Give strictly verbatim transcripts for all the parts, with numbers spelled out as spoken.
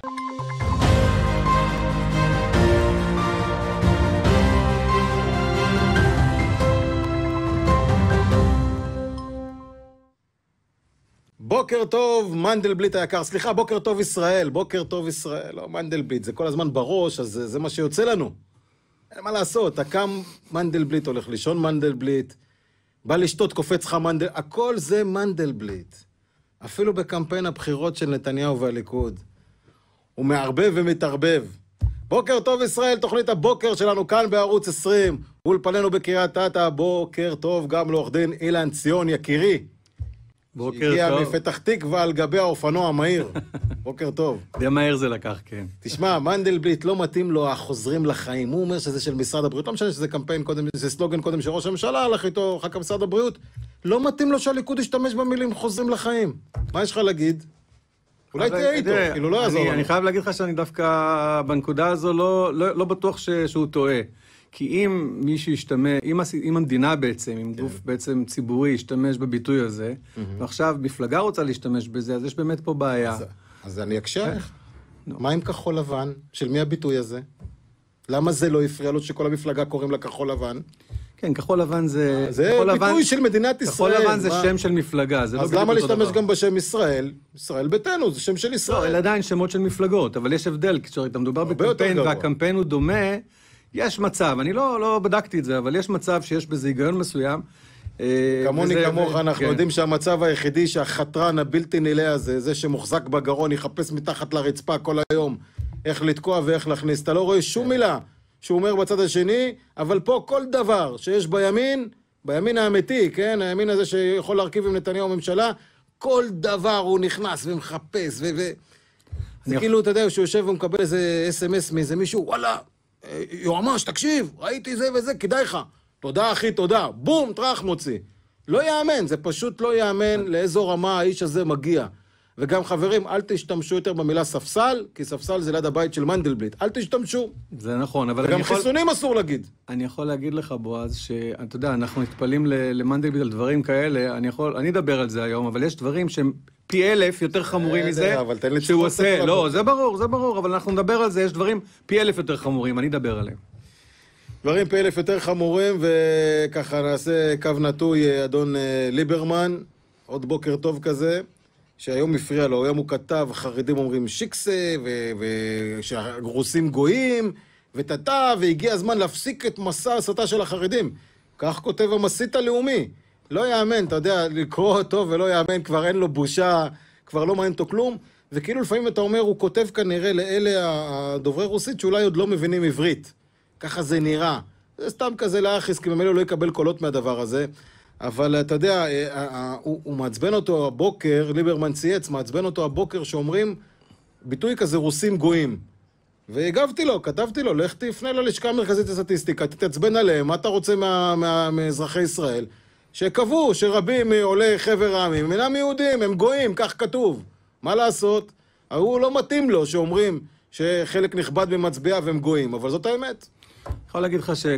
בוקר טוב, מנדלבליט היקר, סליחה, בוקר טוב ישראל, בוקר טוב ישראל, לא מנדלבליט, זה כל הזמן בראש, אז זה, זה מה שיוצא לנו. אין מה לעשות, אתה קם מנדלבליט, הולך לישון מנדלבליט, בא לשתות, קופץ לך מנדלבליט, הכל זה מנדלבליט. אפילו בקמפיין הבחירות של נתניהו והליכוד. הוא מערבב ומתערבב. בוקר טוב ישראל, תוכנית הבוקר שלנו כאן בערוץ עשרים, אולפנינו בקריית אתא, בוקר טוב גם לעורך דין אילן ציון יקירי. בוקר טוב. הגיע מפתח תקווה על גבי האופנוע המהיר. בוקר טוב. די מהר זה לקח, כן. תשמע, מנדלבליט לא מתאים לו החוזרים לחיים. הוא אומר שזה של משרד הבריאות. לא משנה שזה קמפיין קודם, זה סלוגן קודם שראש הממשלה הלך איתו, אחר כך משרד הבריאות. לא מתאים לו שהליכוד ישתמש במילים חוזרים לחיים. מה יש לך להגיד? אולי תהיה איתו, כאילו לא יעזור לנו. אני חייב להגיד לך שאני דווקא בנקודה הזו לא בטוח שהוא טועה. כי אם מי שישתמש, אם, אם המדינה בעצם, אם גוף בעצם ציבורי ישתמש בביטוי הזה, ועכשיו מפלגה רוצה להשתמש בזה, אז יש באמת פה בעיה. אז, אז אני אקשה לך. מה עם כחול לבן? של מי הביטוי הזה? למה זה לא הפריע לו שכל המפלגה קוראים לה כחול לבן? כן, כחול לבן זה... זה ביטוי של מדינת ישראל. כחול לבן זה שם של מפלגה. אז למה להשתמש גם בשם ישראל? ישראל ביתנו, זה שם של ישראל. לא, אלה עדיין שמות של מפלגות, אבל יש הבדל, כשאתה מדובר בקמפיין, והקמפיין הוא דומה, יש מצב, אני לא, לא בדקתי את זה, אבל יש מצב שיש בזה היגיון מסוים. כמוני כמוך, אנחנו יודעים שהמצב היחידי שהחתרן הבלתי נילא הזה, זה שמוחזק בגרון, יחפש מתחת לרצפה כל היום, איך לתקוע ואיך להכניס. אתה לא רואה שום מילה שהוא אומר בצד השני, אבל פה כל דבר שיש בימין, בימין האמיתי, כן? הימין הזה שיכול להרכיב עם נתניהו ממשלה, כל דבר הוא נכנס ומחפש, ו... ו... זה כאילו, אתה יודע, שהוא יושב ומקבל איזה אס אם אס מאיזה מישהו, וואלה, יועמ"ש, תקשיב, ראיתי זה וזה, כדאי לך. תודה, אחי, תודה. בום, טרח מוציא. לא יאמן, זה פשוט לא יאמן לאיזו רמה האיש הזה מגיע. וגם חברים, אל תשתמשו יותר במילה ספסל, כי ספסל זה ליד הבית של מנדלבליט. אל תשתמשו. זה נכון, אבל וגם אני יכול... חיסונים אסור להגיד. אני יכול להגיד לך, בועז, שאתה יודע, אנחנו נטפלים למנדלבליט על דברים כאלה, אני יכול, אני אדבר על זה היום, אבל יש דברים שהם פי אלף יותר חמורים מזה, שהוא עושה, לא, זה ברור, זה ברור, אבל אנחנו נדבר על זה, יש דברים פי אלף יותר חמורים, אני אדבר עליהם. דברים פי אלף יותר חמורים, וככה נעשה קו נטוי, אדון ליברמן, עוד בוקר טוב כזה, שהיום הפריע לו, היום הוא כתב, החרדים אומרים שיקסה, ושהגרוסים גויים, ותתה, והגיע הזמן להפסיק את מסע הסתה של החרדים. כך כותב המסית הלאומי. לא יאמן, אתה יודע, לקרוא אותו ולא יאמן, כבר אין לו בושה, כבר לא מעניין אותו כלום, וכאילו לפעמים אתה אומר, הוא כותב כנראה לאלה הדוברי רוסית, שאולי עוד לא מבינים עברית. ככה זה נראה. זה סתם כזה לאחיס, כי ממילא לא יקבל קולות מהדבר הזה. אבל אתה יודע, הוא, הוא מעצבן אותו הבוקר, ליברמן צייץ, מעצבן אותו הבוקר שאומרים, ביטוי כזה רוסים גויים. והגבתי לו, כתבתי לו, לך תפנה ללשכה המרכזית לסטטיסטיקה, תתעצבן עליהם, מה אתה רוצה מה, מה, מאזרחי ישראל? שקבעו שרבים עולי חבר העמים, הם אינם יהודים, הם גויים, כך כתוב. מה לעשות? הוא לא מתאים לו שאומרים שחלק נכבד ממצביעיו הם גויים, אבל זאת האמת. אני יכול להגיד לך ש...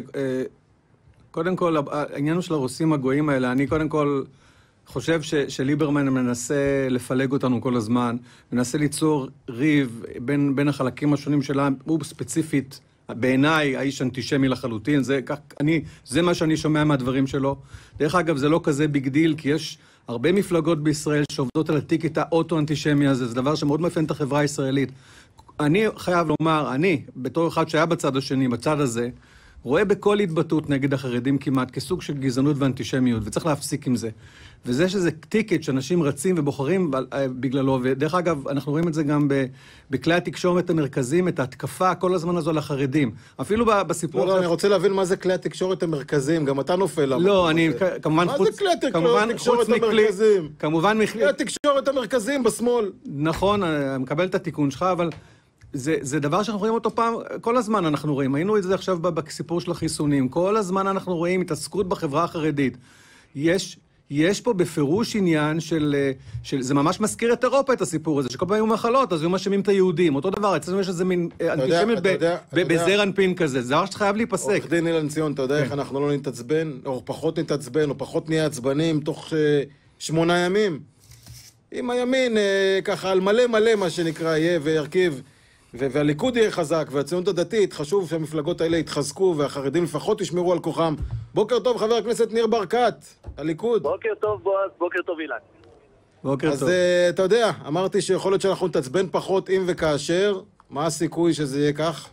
קודם כל, העניין של הרוסים הגויים האלה, אני קודם כל חושב ש, שליברמן מנסה לפלג אותנו כל הזמן, מנסה ליצור ריב בין, בין החלקים השונים שלה, הוא ספציפית, בעיניי, האיש אנטישמי לחלוטין, זה, כך, אני, זה מה שאני שומע מהדברים שלו. דרך אגב, זה לא כזה ביג דיל, כי יש הרבה מפלגות בישראל שעובדות על הטיקט האוטו-אנטישמי הזה, זה דבר שמאוד מאפיין את החברה הישראלית. אני חייב לומר, אני, בתור אחד שהיה בצד השני, בצד הזה, רואה בכל התבטאות נגד החרדים כמעט כסוג של גזענות ואנטישמיות, וצריך להפסיק עם זה. וזה שזה טיקט שאנשים רצים ובוחרים בגללו, ודרך אגב, אנחנו רואים את זה גם בכלי התקשורת המרכזיים, את ההתקפה כל הזמן הזו על החרדים. אפילו בסיפור... לא, לא, אני רוצה להבין מה זה כלי התקשורת המרכזיים, גם אתה נופל. לא, אני, כמובן חוץ... מה זה כלי התקשורת המרכזיים? כמובן מכלי... כלי התקשורת המרכזיים בשמאל. נכון, אני מקבל את התיקון שלך, אבל... זה, זה דבר שאנחנו רואים אותו פעם, כל הזמן אנחנו רואים, היינו את זה עכשיו בסיפור של החיסונים, כל הזמן אנחנו רואים התעסקות בחברה החרדית. יש, יש פה בפירוש עניין של, של, זה ממש מזכיר את אירופה את הסיפור הזה, שכל פעם היו מחלות, אז היו משמים את היהודים, אותו דבר, אצלנו יש איזה מין אנטישמיות בזר אנפין כזה, זה דבר שחייב להיפסק. עורך דין אילן ציון, אתה יודע איך אנחנו לא נתעצבן, או פחות נתעצבן, או פחות נהיה עצבנים תוך שמונה ימים? אם הימין ככה על מלא מלא מה שנקרא יהיה והרכיב והליכוד יהיה חזק, והציונות הדתית, חשוב שהמפלגות האלה יתחזקו, והחרדים לפחות ישמרו על כוחם. בוקר טוב, חבר הכנסת ניר ברקת, הליכוד. בוקר טוב, בועז, בוקר טוב, אילן. בוקר אז טוב. אז אתה יודע, אמרתי שיכול להיות שאנחנו נתעצבן פחות אם וכאשר. מה הסיכוי שזה יהיה כך?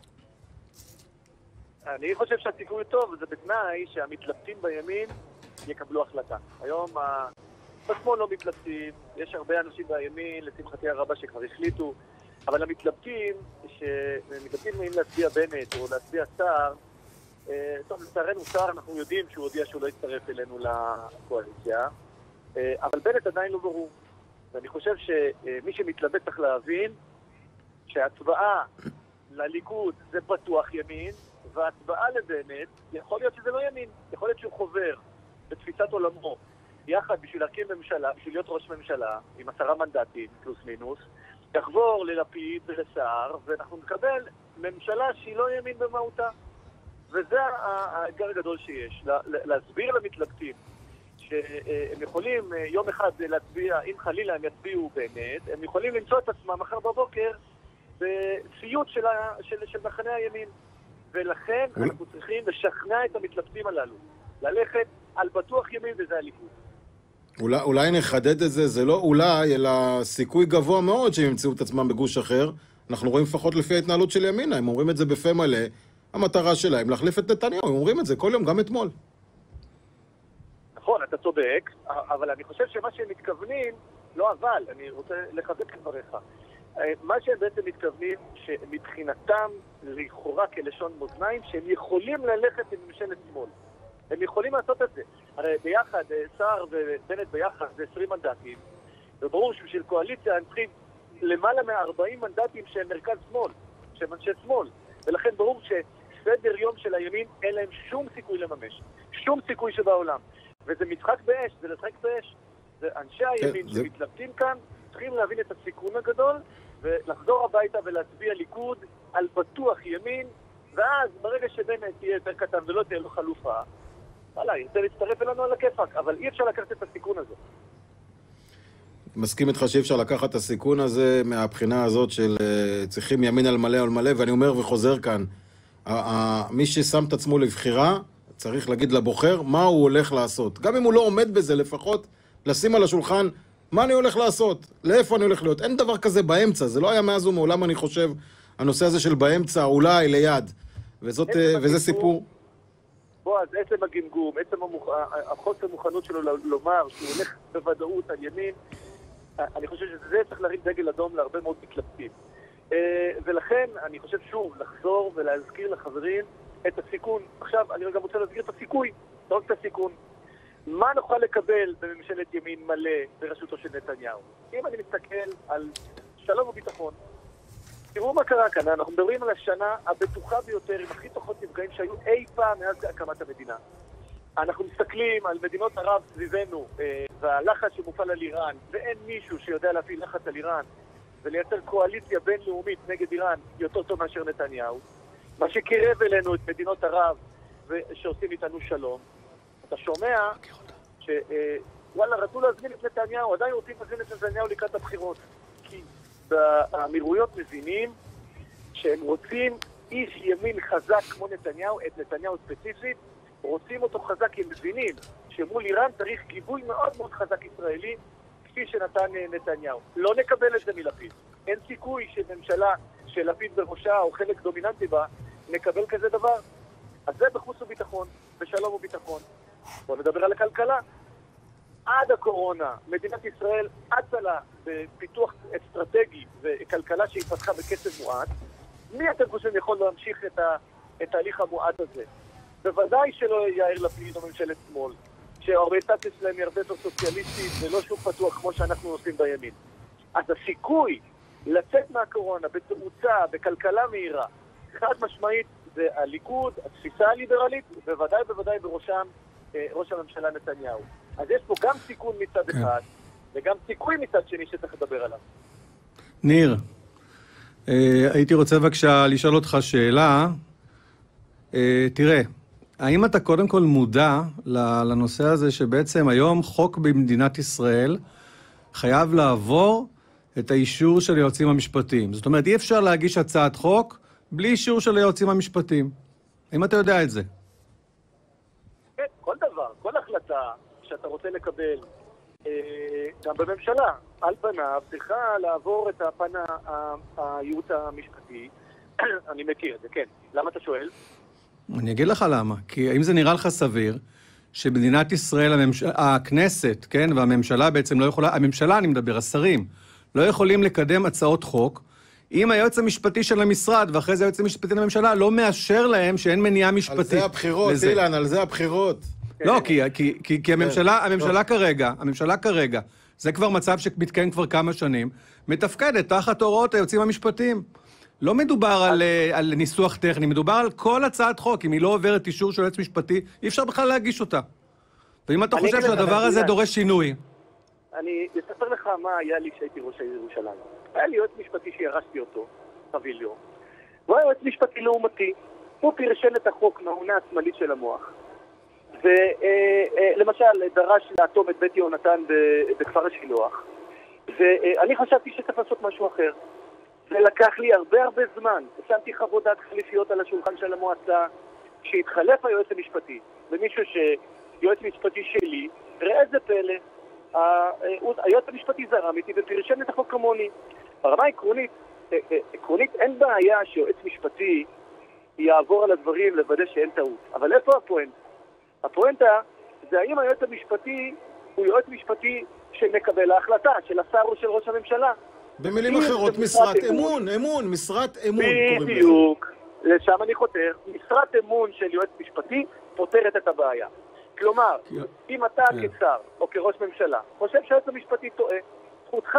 אני חושב שהסיכוי טוב, זה בתנאי שהמתלבטים בימין יקבלו החלטה. היום בשמאל לא מתלבטים, יש הרבה אנשים בימין, לשמחתי הרבה שכבר החליטו, אבל המתלבטים, שמתלבטים אם להצביע בנט או להצביע סער, טוב, לצערנו סער אנחנו יודעים שהוא הודיע שהוא לא יצטרף אלינו לקואליציה, אבל בנט עדיין לא ברור. ואני חושב שמי שמתלבט צריך להבין שההצבעה לליכוד זה בטוח ימין, וההצבעה לבנט יכול להיות שזה לא ימין, יכול להיות שהוא חובר בתפיסת עולמו יחד בשביל להקים ממשלה, בשביל להיות ראש ממשלה עם עשרה מנדטים פלוס מינוס, יחבור ללפיד ולסער, ואנחנו נקבל ממשלה שהיא לא ימין במהותה. וזה האתגר הגדול שיש, להסביר למתלבטים שהם יכולים יום אחד להצביע, אם חלילה הם יצביעו בנט, הם יכולים למצוא את עצמם מחר בבוקר בסיוט של, של, של מחנה הימין. ולכן אנחנו צריכים לשכנע את המתלבטים הללו, ללכת על בטוח ימין, וזה הליכוד. אולי, אולי נחדד את זה, זה לא אולי, אלא סיכוי גבוה מאוד שהם ימצאו את עצמם בגוש אחר. אנחנו רואים לפחות לפי ההתנהלות של ימינה, הם אומרים את זה בפה מלא, המטרה שלהם להחליף את נתניהו, הם אומרים את זה כל יום, גם אתמול. נכון, אתה צודק, אבל אני חושב שמה שהם מתכוונים, לא אבל, אני רוצה לחזק את דבריך. מה שהם בעצם מתכוונים, שמבחינתם לכאורה כלשון מאזניים, שהם יכולים ללכת עם ממשלת שמאל. הם יכולים לעשות את זה. הרי ביחד, סער ובנט ביחד זה עשרים מנדטים, וברור שבשביל קואליציה הם צריכים למעלה מ-ארבעים מנדטים שהם מרכז שמאל, שהם אנשי שמאל. ולכן ברור שסדר יום של הימין אין להם שום סיכוי לממש. שום סיכוי שבעולם. וזה משחק באש, זה לשחק באש. זה אנשי הימין זה... שמתלבטים כאן, צריכים להבין את הסיכון הגדול, ולחזור הביתה ולהצביע ליכוד על בטוח ימין, ואז ברגע שבאמת תהיה יותר קטן ולא תהיה לו חלופה, וואלה, ירצה להצטרף אלינו על הכיפק, אבל אי אפשר לקחת את הסיכון הזה. מסכים איתך שאי אפשר לקחת את הסיכון הזה מהבחינה הזאת של uh, צריכים ימין על מלא על מלא, ואני אומר וחוזר כאן, uh, uh, מי ששם את עצמו לבחירה, צריך להגיד לבוחר מה הוא הולך לעשות. גם אם הוא לא עומד בזה, לפחות לשים על השולחן מה אני הולך לעשות, לאיפה אני הולך להיות. אין דבר כזה באמצע, זה לא היה מאז ומעולם, אני חושב, הנושא הזה של באמצע, אולי ליד, וזאת, וזה סיפור. בוא, אז עצם הגמגום, עצם המוכ... החוסר מוכנות שלו לומר שהוא הולך בוודאות על ימין, אני חושב שזה צריך להרים דגל אדום להרבה מאוד מתלבטים. ולכן אני חושב שוב לחזור ולהזכיר לחברים את הסיכון. עכשיו אני גם רוצה להזכיר את הסיכוי, לא רק את הסיכון. מה נוכל לקבל בממשלת ימין מלא בראשותו של נתניהו? אם אני מסתכל על שלום וביטחון, תראו מה קרה כאן, אנחנו מדברים על השנה הבטוחה ביותר, עם הכי פחות נפגעים שהיו אי פעם מאז הקמת המדינה. אנחנו מסתכלים על מדינות ערב סביבנו, אה, והלחץ שמופעל על איראן, ואין מישהו שיודע להפעיל לחץ על איראן, ולייצר קואליציה בינלאומית נגד איראן יותר טוב מאשר נתניהו. מה שקירב אלינו את מדינות ערב, שעושים איתנו שלום. אתה שומע שוואלה, רצו להזמין את נתניהו, עדיין רוצים להזמין את נתניהו לקראת הבחירות. כי באמירויות מבינים שהם רוצים איש ימין חזק כמו נתניהו, את נתניהו ספציפית, רוצים אותו חזק, הם מבינים שמול איראן צריך גיבוי מאוד מאוד חזק ישראלי, כפי שנתן נתניהו. לא נקבל את זה מלפיד. אין סיכוי שממשלה שלפיד בראשה או חלק דומיננטי בה, נקבל כזה דבר. אז זה בחוץ וביטחון, בשלום וביטחון. בואו נדבר על הכלכלה. עד הקורונה, מדינת ישראל אצה לה בפיתוח אסטרטגי וכלכלה שהתפתחה בקצב מועט. מי אתם חושבים יכול להמשיך את התהליך המועט הזה? בוודאי שלא יאיר לפיד או ממשלת שמאל, שהאוריינטציה שלהם היא הרבה יותר סוציאליסטית ולא שוק פתוח כמו שאנחנו עושים בימין. אז הסיכוי לצאת מהקורונה בתאוצה, בכלכלה מהירה, חד משמעית זה הליכוד, התפיסה הליברלית, בוודאי בוודאי בראשם אה, ראש הממשלה נתניהו. אז יש פה גם סיכון מצד כן. אחד, וגם סיכוי מצד שני שצריך לדבר עליו. ניר, אה, הייתי רוצה בבקשה לשאול אותך שאלה. אה, תראה, האם אתה קודם כל מודע לנושא הזה שבעצם היום חוק במדינת ישראל חייב לעבור את האישור של היועצים המשפטיים. זאת אומרת, אי אפשר להגיש הצעת חוק בלי אישור של היועצים המשפטיים. האם אתה יודע את זה? כן, כל דבר, כל החלטה שאתה רוצה לקבל, גם בממשלה, על פניו, צריכה לעבור את הפן הייעוץ המשפטי. אני מכיר את זה, כן. למה אתה שואל? אני אגיד לך למה. כי האם זה נראה לך סביר שבמדינת ישראל, הממש... הכנסת, כן, והממשלה בעצם לא יכולה, הממשלה אני מדבר, השרים, לא יכולים לקדם הצעות חוק, אם היועץ המשפטי של המשרד, ואחרי זה היועץ המשפטי לממשלה, לא מאשר להם שאין מניעה משפטית. על זה הבחירות, לזה. אילן, על זה הבחירות. לא, כי, כי, כי, כי הממשלה, הממשלה כרגע, הממשלה כרגע, זה כבר מצב שמתקיים כבר כמה שנים, מתפקדת תחת הוראות היועצים המשפטיים. לא מדובר על, על ניסוח טכני, מדובר על כל הצעת חוק. אם היא לא עוברת אישור של יועץ משפטי, אי אפשר בכלל להגיש אותה. ואם אתה חושב שהדבר הזה דורש שינוי... אני אספר לך מה היה לי כשהייתי ראש העיר ירושלים. היה לי יועץ משפטי שירשתי אותו, פביליו. הוא היה יועץ משפטי לעומתי. הוא פרשן את החוק מהעונה השמאלית של המוח. ולמשל, דרש לאטום את בית יהונתן בכפר השילוח. ואני חשבתי שצריך לעשות משהו אחר. זה לקח לי הרבה הרבה זמן. שמתי חוות דעת חליפיות על השולחן של המועצה. כשהתחלף היועץ המשפטי, ומישהו שיועץ משפטי שלי, ראה איזה פלא, היועץ המשפטי זרם איתי ופרשן את החוק כמוני. ברמה עקרונית, עקרונית אין בעיה שיועץ משפטי יעבור על הדברים לוודא שאין טעות. אבל איפה הפואנט? הפואנטה זה האם היועץ המשפטי הוא יועץ משפטי שמקבל ההחלטה של השר או של ראש הממשלה. במילים אחרות, משרת אמון, אמון, משרת אמון. בדיוק, לשם אני חותר. משרת אמון של יועץ משפטי פותרת את הבעיה. כלומר, אם אתה כשר או כראש ממשלה חושב שהיועץ המשפטי טועה, זכותך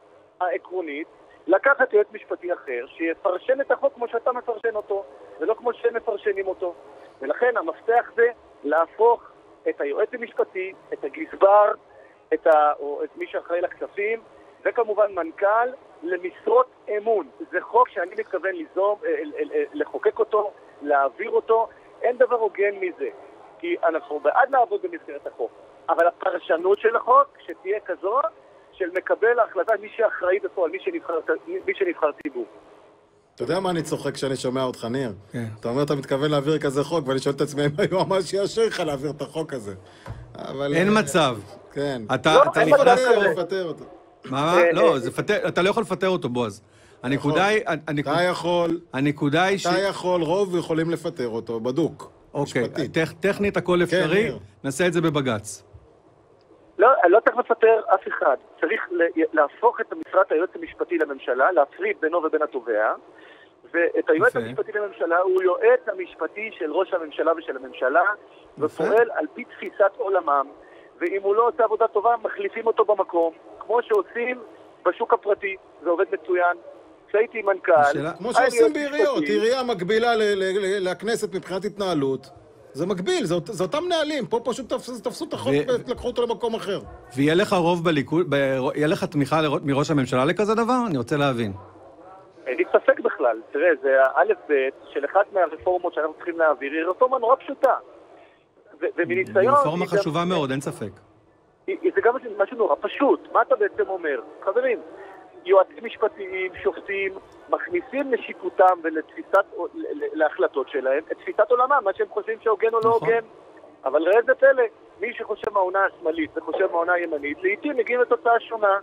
העקרונית לקחת יועץ משפטי אחר שיפרשן את החוק כמו שאתה מפרשן אותו, ולא כמו שהם מפרשנים אותו. ולכן המפתח זה להפוך את היועץ המשפטי, את הגזבר, את ה... או את מי שאחראי לכספים, וכמובן מנכ"ל, למשרות אמון. זה חוק שאני מתכוון ליזום, לחוקק אותו, להעביר אותו. אין דבר הוגן מזה, כי אנחנו בעד לעבוד במסגרת החוק. אבל הפרשנות של החוק, שתהיה כזו, של מקבל ההחלטה מי שאחראי בפועל, מי שנבחר, מי שנבחר ציבור. אתה יודע מה אני צוחק כשאני שומע אותך, ניר? כן. אתה אומר, אתה מתכוון להעביר כזה חוק, ואני שואל את עצמי, אם היו ממש יאשר לך להעביר את החוק הזה. אבל... אין מצב. כן. אתה נכנס לפטר אותו. מה? לא, אתה לא יכול לפטר אותו, בועז. הנקודה היא... אתה יכול. הנקודה היא ש... אתה יכול, רוב יכולים לפטר אותו, בדוק. אוקיי, טכנית הכל אפשרי, נעשה את זה בבגץ. לא, לא צריך לפטר אף אחד. צריך להפוך את משרת היועץ המשפטי לממשלה, להפריד בינו ובין התובע, ואת היועץ המשפטי לממשלה הוא יועץ המשפטי של ראש הממשלה ושל הממשלה, ופועל על פי תפיסת עולמם, ואם הוא לא עושה עבודה טובה, מחליפים אותו במקום, כמו שעושים בשוק הפרטי, זה עובד מצוין. כשהייתי מנכ"ל... כמו שעושים בעיריות, עירייה מקבילה לכנסת מבחינת התנהלות, זה מקביל, זה אותם נהלים, פה פשוט תפסו את החוק ולקחו אותו למקום אחר. ויהיה לך רוב בליכוד, יהיה לך תמיכה מראש הממשלה לכזה דבר? אני רוצה להבין. אין לי ספק בכלל, תראה, זה האלף בית של אחת מהרפורמות שאנחנו צריכים להעביר, היא רפורמה נורא פשוטה. ומניסיון... רפורמה חשובה מאוד, אין ספק. זה גם משהו נורא פשוט, מה אתה בעצם אומר? חברים, יועצים משפטיים, שופטים, מכניסים לשיפוטם ולתפיסת, להחלטות שלהם, את תפיסת עולמם, מה שהם חושבים שהוגן או לא הוגן. אבל ראה זה פלא, מי שחושב מהעונה השמאלית וחושב מהעונה הימנית, לעתים מגיעים לתוצאה שונה.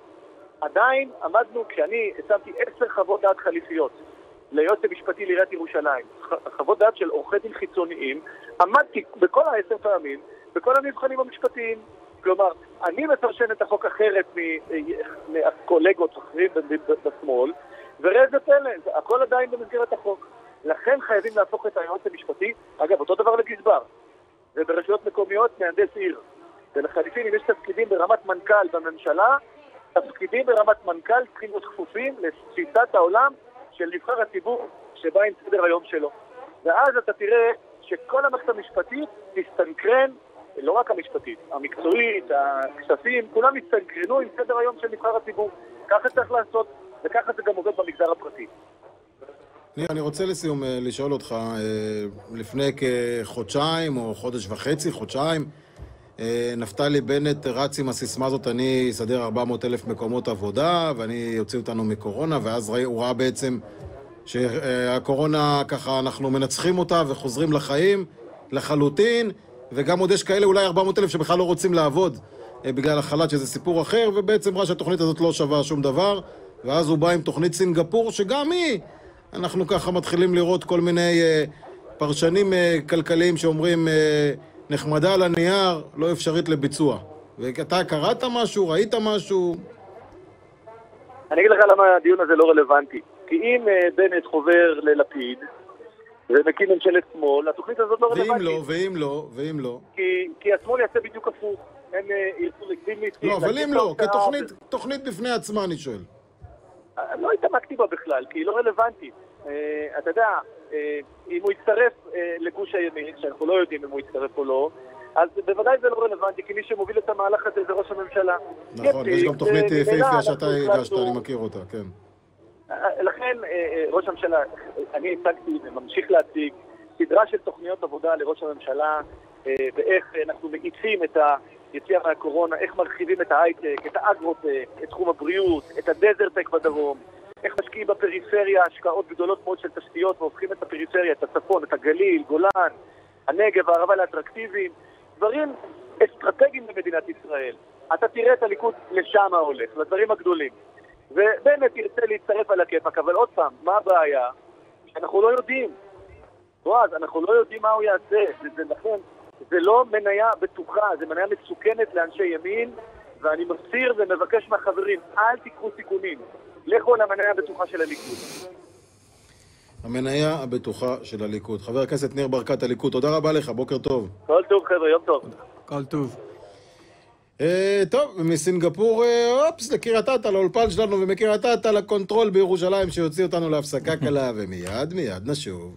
עדיין עמדנו, כשאני שמתי עשר חוות דעת חליפיות ליועץ המשפטי לעיריית ירושלים, חוות דעת של עורכי דין חיצוניים, עמדתי בכל העשר פעמים, בכל המבחנים המשפטיים. כלומר, אני מפרשן את החוק אחרת מהקולגות אחרים בשמאל, וראה זה פלא, הכל עדיין במסגרת החוק. לכן חייבים להפוך את היועץ המשפטי, אגב, אותו דבר לגזבר, וברשויות מקומיות מהנדס עיר. ולחליפין, אם יש תפקידים ברמת מנכ"ל בממשלה, תפקידים ברמת מנכ"ל צריכים להיות כפופים לתפיסת העולם של נבחר הציבור שבא עם סדר היום שלו. ואז אתה תראה שכל המערכת המשפטית תסתנכרן, לא רק המשפטית, המקצועית, הכספים, כולם יסתנכרנו עם סדר היום של נבחר הציבור. ככה צריך לעשות, וככה זה גם עובד במגזר הפרטי. אני רוצה לסיום לשאול אותך, לפני כחודשיים או חודש וחצי, חודשיים, נפתלי בנט רץ עם הסיסמה הזאת, אני אסדר ארבע מאות אלף מקומות עבודה, ואני יוציא אותנו מקורונה, ואז הוא ראה בעצם שהקורונה ככה אנחנו מנצחים אותה וחוזרים לחיים לחלוטין, וגם עוד יש כאלה אולי ארבע מאות אלף שבכלל לא רוצים לעבוד בגלל החל"ת, שזה סיפור אחר, ובעצם ראה שהתוכנית הזאת לא שווה שום דבר, ואז הוא בא עם תוכנית סינגפור, שגם היא, אנחנו ככה מתחילים לראות כל מיני פרשנים כלכליים שאומרים נחמדה על הנייר, לא אפשרית לביצוע. ואתה קראת משהו, ראית משהו? אני אגיד לך למה הדיון הזה לא רלוונטי. כי אם בנט חובר ללפיד ומקים ממשלת שמאל, התוכנית הזאת לא רלוונטית. ואם לא, ואם לא, ואם לא. כי, כי השמאל יעשה בדיוק הפוך. הם ירצו לגיטימית. לא, אבל אם לא, כתוכנית תוכנית בפני עצמה, אני שואל. לא התעמקתי בה בכלל, כי היא לא רלוונטית. אתה יודע, אם הוא יצטרף לגוש הימין, שאנחנו לא יודעים אם הוא יצטרף או לא, אז בוודאי זה לא רלוונטי, כי מי שמוביל את המהלך הזה זה ראש הממשלה. נכון, יש גם תוכנית יפהפייה שאתה הגשת, אני מכיר אותה, כן. לכן, ראש הממשלה, אני הצגתי וממשיך להציג סדרה של תוכניות עבודה לראש הממשלה, ואיך אנחנו מאיצים את היציאה מהקורונה, איך מרחיבים את ההייטק, את האגרוטק, את תחום הבריאות, את הדזרטק בדרום, איך משקיעים בפריפריה השקעות גדולות מאוד של תשתיות והופכים את הפריפריה, את הצפון, את הגליל, גולן, הנגב, הערבה לאטרקטיביים, דברים אסטרטגיים למדינת ישראל. אתה תראה את הליכוד לשם ההולך, לדברים הגדולים. ובאמת תרצה להצטרף על הכיפק, אבל עוד פעם, מה הבעיה? אנחנו לא יודעים. בועז, אנחנו לא יודעים מה הוא יעשה. זה, זה נכון, זה לא מניה בטוחה, זה מניה מסוכנת לאנשי ימין, ואני מסיר ומבקש מהחברים, אל תיקחו סיכונים. לכו למניה הבטוחה של הליכוד. המניה הבטוחה של הליכוד. חבר הכנסת ניר ברקת, הליכוד, תודה רבה לך, בוקר טוב. כל טוב חבר'ה, יום טוב. כל טוב. טוב, מסינגפור, אופס, לקריית אתא, לאולפן שלנו, ומקריית אתא לקונטרול בירושלים, שיוציא אותנו להפסקה קלה, ומיד, מיד נשוב.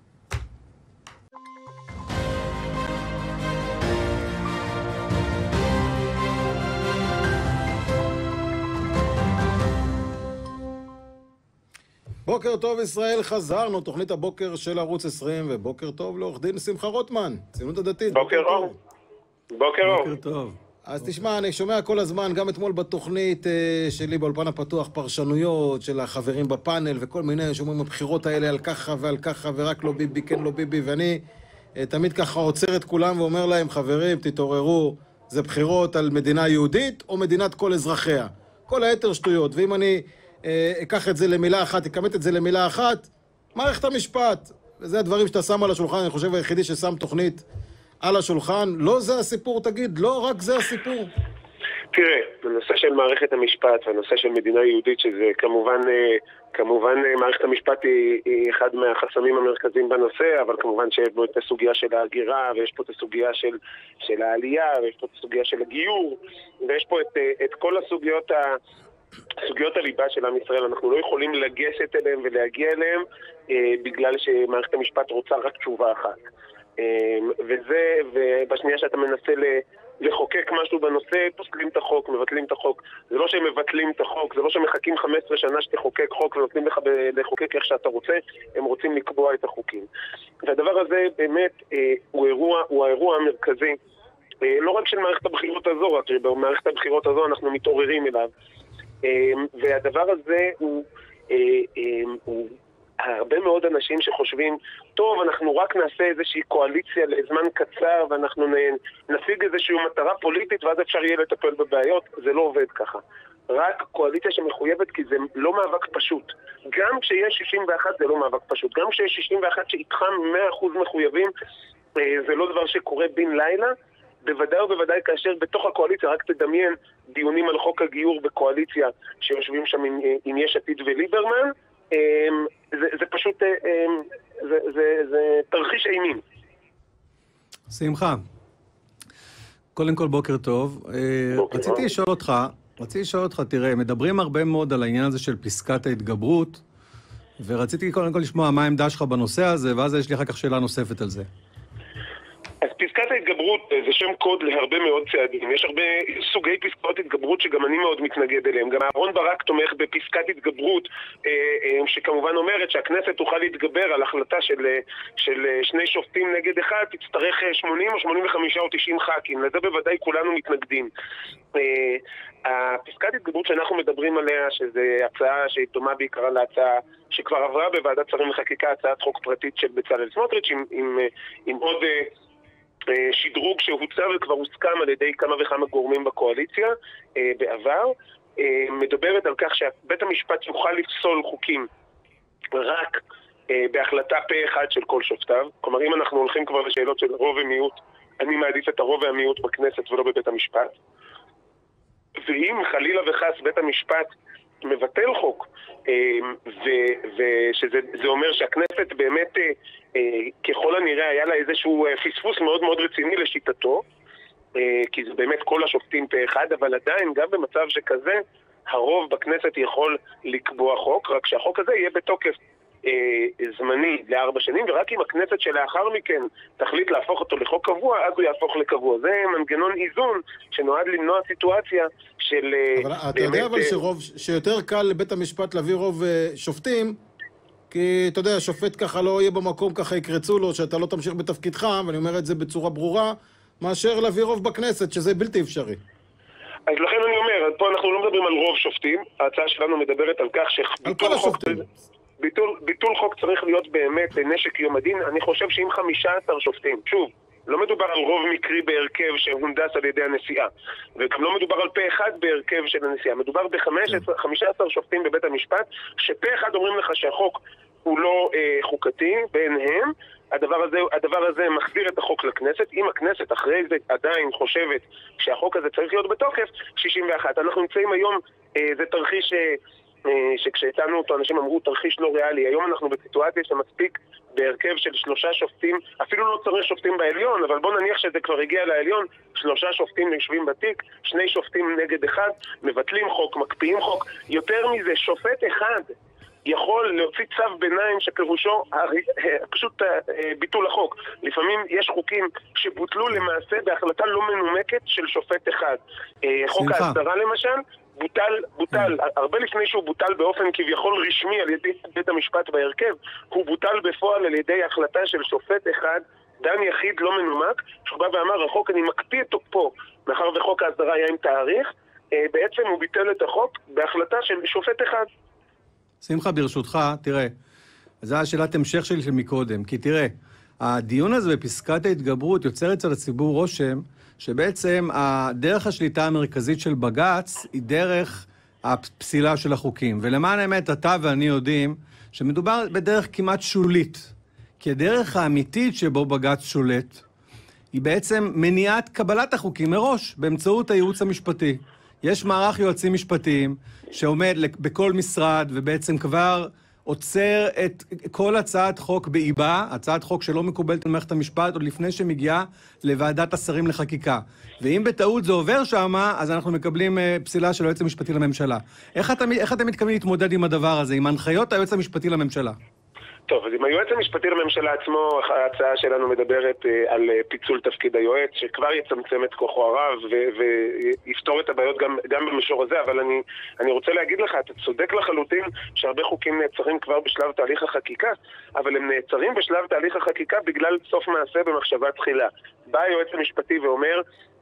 בוקר טוב ישראל, חזרנו, תוכנית הבוקר של ערוץ עשרים, ובוקר טוב לעורך דין שמחה רוטמן, ציונות הדתית. בוקר טוב. בוקר טוב. בוקר טוב. אז תשמע, אני שומע כל הזמן, גם אתמול בתוכנית שלי באולפן הפתוח, פרשנויות של החברים בפאנל וכל מיני שאומרים הבחירות האלה על ככה ועל ככה ורק לא ביבי, כן לא ביבי, ואני תמיד ככה עוצר את כולם ואומר להם, חברים, תתעוררו, זה בחירות על מדינה יהודית או מדינת כל אזרחיה. כל היתר שטויות, ואם אני אקח את זה למילה אחת, אקמת את זה למילה אחת, מערכת המשפט. וזה הדברים שאתה שם על השולחן, אני חושב היחידי ששם תוכנית על השולחן. לא זה הסיפור, תגיד, לא רק זה הסיפור. תראה, בנושא של מערכת המשפט והנושא של מדינה יהודית, שזה כמובן, כמובן מערכת המשפט היא, היא אחד מהחסמים המרכזיים בנושא, אבל כמובן שיש בו את הסוגיה של ההגירה, ויש פה את הסוגיה של, של העלייה, ויש פה את הסוגיה של הגיור, ויש פה את, את כל הסוגיות ה... סוגיות הליבה של עם ישראל. אנחנו לא יכולים לגשת אליהם ולהגיע אליהם אה, בגלל שמערכת המשפט רוצה רק תשובה אחת. אה, וזה, ובשנייה שאתה מנסה ל, לחוקק משהו בנושא, פוסלים את החוק, מבטלים את החוק. זה לא שהם מבטלים את החוק, זה לא שמחכים חמש עשרה שנה שתחוקק חוק ונותנים לך לחוקק איך שאתה רוצה, הם רוצים לקבוע את החוקים. והדבר הזה באמת אה, הוא, אירוע, הוא האירוע המרכזי, אה, לא רק של מערכת הבחירות הזו, רק במערכת הבחירות הזו אנחנו מתעוררים אליו. והדבר הזה הוא, הוא הרבה מאוד אנשים שחושבים, טוב, אנחנו רק נעשה איזושהי קואליציה לזמן קצר ואנחנו נשיג איזושהי מטרה פוליטית ואז אפשר יהיה לטפל בבעיות. זה לא עובד ככה. רק קואליציה שמחויבת, כי זה לא מאבק פשוט. גם כשיש שישים ואחת זה לא מאבק פשוט. גם כשיש שישים ואחת שאיתך מאה אחוז מחויבים, זה לא דבר שקורה בין לילה. בוודאי ובוודאי כאשר בתוך הקואליציה, רק תדמיין דיונים על חוק הגיור בקואליציה שיושבים שם עם, עם יש עתיד וליברמן, זה, זה פשוט, זה, זה, זה תרחיש אימים. שמחה, קודם כל בוקר טוב. בוקר רציתי טוב. לשאול אותך, רציתי לשאול אותך, תראה, מדברים הרבה מאוד על העניין הזה של פסקת ההתגברות, ורציתי קודם כל לשמוע מה העמדה שלך בנושא הזה, ואז יש לי אחר כך שאלה נוספת על זה. אז פסקת פסקת ההתגברות זה שם קוד להרבה מאוד צעדים. יש הרבה סוגי פסקאות התגברות שגם אני מאוד מתנגד אליהם. גם אהרון ברק תומך בפסקת התגברות שכמובן אומרת שהכנסת תוכל להתגבר על החלטה של, של שני שופטים נגד אחד, תצטרך שמונים או שמונים וחמישה או תשעים ח"כים. לזה בוודאי כולנו מתנגדים. הפסקת התגברות שאנחנו מדברים עליה, שזו הצעה שהיא דומה בעיקרה להצעה שכבר עברה בוועדת שרים לחקיקה, הצעת חוק פרטית של בצלאל סמוטריץ' עם, עם, עם עוד שדרוג שהוצע וכבר הוסכם על ידי כמה וכמה גורמים בקואליציה בעבר, מדברת על כך שבית המשפט יוכל לפסול חוקים רק בהחלטה פה אחד של כל שופטיו. כלומר, אם אנחנו הולכים כבר לשאלות של רוב ומיעוט, אני מעדיף את הרוב והמיעוט בכנסת ולא בבית המשפט. ואם חלילה וחס בית המשפט מבטל חוק, ושזה אומר שהכנסת באמת ככל הנראה היה לה איזשהו פספוס מאוד מאוד רציני לשיטתו, כי זה באמת כל השופטים פה אחד, אבל עדיין גם במצב שכזה הרוב בכנסת יכול לקבוע חוק, רק שהחוק הזה יהיה בתוקף זמני לארבע שנים, ורק אם הכנסת שלאחר מכן תחליט להפוך אותו לחוק קבוע, אז הוא יהפוך לקבוע. זה מנגנון איזון שנועד למנוע סיטואציה של... אבל אתה יודע אבל שרוב, שיותר קל לבית המשפט להביא רוב שופטים, כי אתה יודע, שופט ככה לא יהיה במקום, ככה יקרצו לו שאתה לא תמשיך בתפקידך, ואני אומר את זה בצורה ברורה, מאשר להביא רוב בכנסת, שזה בלתי אפשרי. אז לכן אני אומר, פה אנחנו לא מדברים על רוב שופטים, ההצעה שלנו מדברת על כך על כל השופטים. ביטול, ביטול חוק צריך להיות באמת נשק יום הדין. אני חושב שאם חמישה עשר שופטים, שוב, לא מדובר על רוב מקרי בהרכב שהונדס על ידי הנשיאה, וגם לא מדובר על פה אחד בהרכב של הנשיאה, מדובר ב-חמישה עשר שופטים בבית המשפט, שפה אחד אומרים לך שהחוק הוא לא אה, חוקתי ביניהם, הדבר הזה, הדבר הזה מחזיר את החוק לכנסת. אם הכנסת אחרי זה עדיין חושבת שהחוק הזה צריך להיות בתוקף, שישים ואחת. אנחנו נמצאים היום, אה, זה תרחיש... אה, שכשהצענו אותו אנשים אמרו תרחיש לא ריאלי. היום אנחנו בסיטואציה שמספיק בהרכב של שלושה שופטים, אפילו לא צריך שופטים בעליון, אבל בוא נניח שזה כבר הגיע לעליון, שלושה שופטים יושבים בתיק, שני שופטים נגד אחד, מבטלים חוק, מקפיאים חוק. יותר מזה, שופט אחד יכול להוציא צו ביניים שפירושו פשוט ביטול החוק. לפעמים יש חוקים שבוטלו למעשה בהחלטה לא מנומקת של שופט אחד. חוק ההסדרה למשל בוטל, בוטל, הרבה לפני שהוא בוטל באופן כביכול רשמי על ידי בית המשפט בהרכב, הוא בוטל בפועל על ידי החלטה של שופט אחד, דן יחיד לא מנומק, שהוא בא ואמר, החוק אני מקפיא את תוקפו, מאחר וחוק ההסדרה היה עם תאריך, בעצם הוא ביטל את החוק בהחלטה של שופט אחד. שמחה, ברשותך, תראה, זו השאלת המשך שלי מקודם, כי תראה, הדיון הזה בפסקת ההתגברות יוצר אצל הציבור רושם, שבעצם הדרך השליטה המרכזית של בג"ץ היא דרך הפסילה של החוקים. ולמען האמת, אתה ואני יודעים שמדובר בדרך כמעט שולית. כי הדרך האמיתית שבו בג"ץ שולט היא בעצם מניעת קבלת החוקים מראש, באמצעות הייעוץ המשפטי. יש מערך יועצים משפטיים שעומד בכל משרד ובעצם כבר עוצר את כל הצעת חוק באיבה, הצעת חוק שלא מקובלת על מערכת המשפט עוד לפני שמגיעה לוועדת השרים לחקיקה. ואם בטעות זה עובר שמה, אז אנחנו מקבלים פסילה של היועץ המשפטי לממשלה. איך אתם, איך אתם מתכוונים להתמודד עם הדבר הזה, עם הנחיות היועץ המשפטי לממשלה? טוב, אז עם היועץ המשפטי לממשלה עצמו, ההצעה שלנו מדברת על פיצול תפקיד היועץ, שכבר יצמצם את כוחו הרב ויפתור את הבעיות גם, גם במישור הזה, אבל אני, אני רוצה להגיד לך, אתה צודק לחלוטין שהרבה חוקים נעצרים כבר בשלב תהליך החקיקה, אבל הם נעצרים בשלב תהליך החקיקה בגלל סוף מעשה במחשבה תחילה. בא היועץ המשפטי ואומר,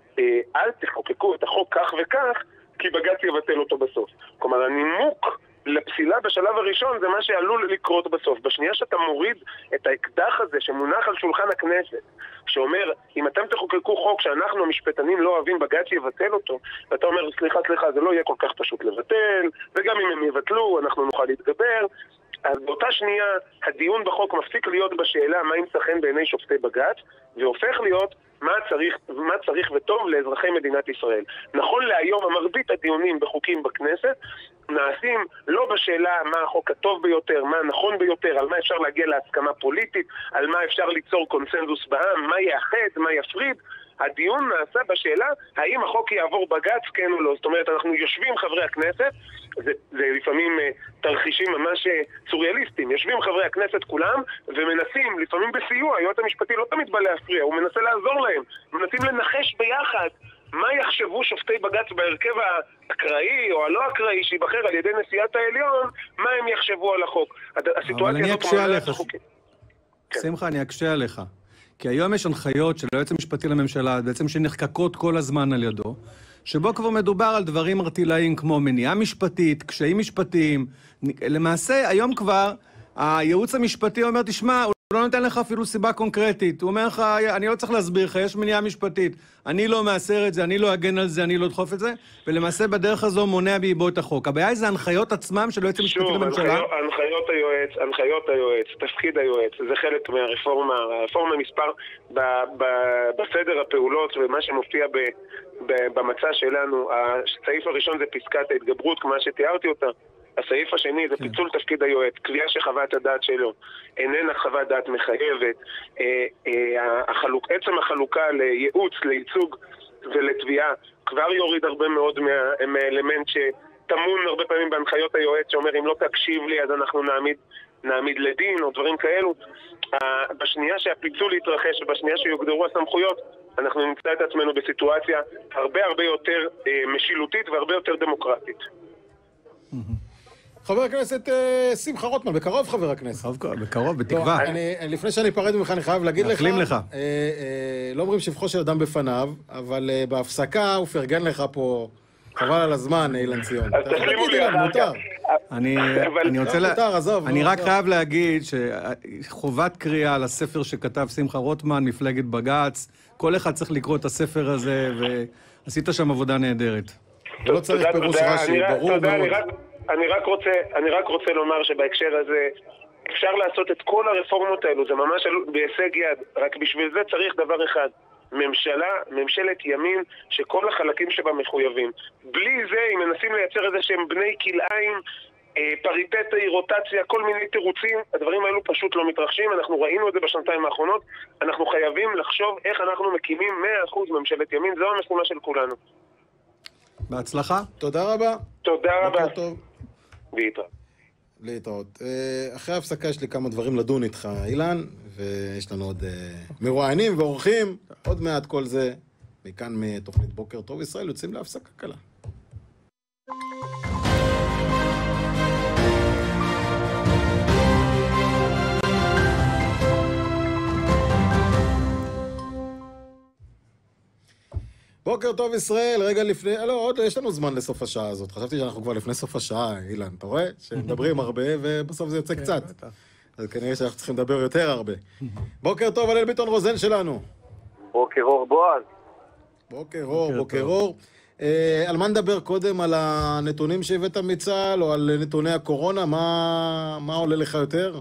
אל תחוקקו את החוק כך וכך, כי בג"ץ יבטל אותו בסוף. כלומר, הנימוק לפסילה בשלב הראשון זה מה שעלול לקרות בסוף. בשנייה שאתה מוריד את האקדח הזה שמונח על שולחן הכנסת, שאומר, אם אתם תחוקקו חוק שאנחנו המשפטנים לא אוהבים, בג"ץ יבטל אותו, ואתה אומר, סליחה, סליחה, זה לא יהיה כל כך פשוט לבטל, וגם אם הם יבטלו, אנחנו נוכל להתגבר. אז באותה שנייה, הדיון בחוק מפסיק להיות בשאלה מה ימצא חן בעיני שופטי בג"ץ, והופך להיות מה צריך, מה צריך וטוב לאזרחי מדינת ישראל. נכון להיום, המרבית הדיונים בחוקים בכנסת נעשים לא בשאלה מה החוק הטוב ביותר, מה הנכון ביותר, על מה אפשר להגיע להסכמה פוליטית, על מה אפשר ליצור קונסנזוס בעם, מה יאחד, מה יפריד. הדיון נעשה בשאלה האם החוק יעבור בג"ץ, כן או לא. זאת אומרת, אנחנו יושבים חברי הכנסת, זה, זה לפעמים תרחישים ממש סוריאליסטיים, יושבים חברי הכנסת כולם ומנסים, לפעמים בסיוע, היועץ המשפטי לא תמיד בא להפריע, הוא מנסה לעזור להם, מנסים לנחש ביחד מה יחשבו שופטי בג"ץ בהרכב האקראי או הלא אקראי שיבחר על ידי נשיאת העליון, מה הם יחשבו על החוק. אבל אני אקשה עליך, שמחה, אני אקשה עליך. כי היום יש הנחיות של היועץ המשפטי לממשלה, בעצם שנחקקות כל הזמן על ידו, שבו כבר מדובר על דברים ארטילאיים כמו מניעה משפטית, קשיים משפטיים. למעשה, היום כבר, הייעוץ המשפטי אומר, תשמע, הוא לא נותן לך אפילו סיבה קונקרטית. הוא אומר לך, אני לא צריך להסביר לך, יש מניעה משפטית. אני לא מאסר את זה, אני לא אגן על זה, אני לא אדחוף את זה, ולמעשה בדרך הזו מונע ביבו את החוק. הבעיה היא זה ההנחיות עצמם של היועץ המשפטי לממשלה. שוב, הנחיות היועץ, הנחיות היועץ, תפקיד היועץ, זה חלק מהרפורמה, הרפורמה מספר בסדר הפעולות ומה שמופיע במצע שלנו. הסעיף הראשון זה פסקת ההתגברות, כמו שתיארתי אותה. הסעיף השני זה פיצול תפקיד היועץ, קביעה שחוות הדעת שלו איננה חוות דעת מחייבת, עצם החלוקה לייעוץ, לייצוג ולתביעה כבר יוריד הרבה מאוד מהאלמנט שתמון הרבה פעמים בהנחיות היועץ שאומר אם לא תקשיב לי אז אנחנו נעמיד, נעמיד לדין או דברים כאלו. בשנייה שהפיצול יתרחש ובשנייה שיוגדרו הסמכויות אנחנו נמצא את עצמנו בסיטואציה הרבה הרבה יותר משילותית והרבה יותר דמוקרטית. חבר הכנסת שמחה רוטמן, בקרוב חבר הכנסת. בקרוב, בתקווה. לפני שאני אפרד ממך, אני חייב להגיד לך, מאחלים לך. לא אומרים שבחו של אדם בפניו, אבל בהפסקה הוא פרגן לך פה, חבל על הזמן, אילן ציון. אז תשלימו לי אחר כך. אני רוצה לה... אני רק חייב להגיד שחובת קריאה על הספר שכתב שמחה רוטמן, מפלגת בג"ץ, כל אחד צריך לקרוא את הספר הזה, ועשית שם עבודה נהדרת. ולא צריך פירוש רש"י, ברור מאוד. אני רק רוצה, אני רק רוצה לומר שבהקשר הזה אפשר לעשות את כל הרפורמות האלו, זה ממש בהישג יד, רק בשביל זה צריך דבר אחד, ממשלה, ממשלת ימין, שכל החלקים שבה מחויבים. בלי זה, אם מנסים לייצר איזה שהם בני כלאיים, פריטטי, רוטציה, כל מיני תירוצים, הדברים האלו פשוט לא מתרחשים, אנחנו ראינו את זה בשנתיים האחרונות, אנחנו חייבים לחשוב איך אנחנו מקימים מאה אחוז ממשלת ימין, זו המשימה של כולנו. בהצלחה. תודה רבה. תודה רבה. בוקר טוב. להתראות. להתראות. אחרי ההפסקה יש לי כמה דברים לדון איתך, אילן, ויש לנו עוד מרואיינים ואורחים, עוד מעט כל זה, מכאן מתוכנית בוקר טוב ישראל, יוצאים להפסקה קלה. בוקר טוב ישראל, רגע לפני, לא, עוד יש לנו זמן לסוף השעה הזאת. חשבתי שאנחנו כבר לפני סוף השעה, אילן, אתה רואה? שמדברים הרבה ובסוף זה יוצא קצת. אז כנראה שאנחנו צריכים לדבר יותר הרבה. בוקר טוב, הלל ביטון רוזן שלנו. בוקר אור בועז. בוקר אור, בוקר אור. על מה נדבר קודם? על הנתונים שהבאת מצה"ל או על נתוני הקורונה? מה עולה לך יותר?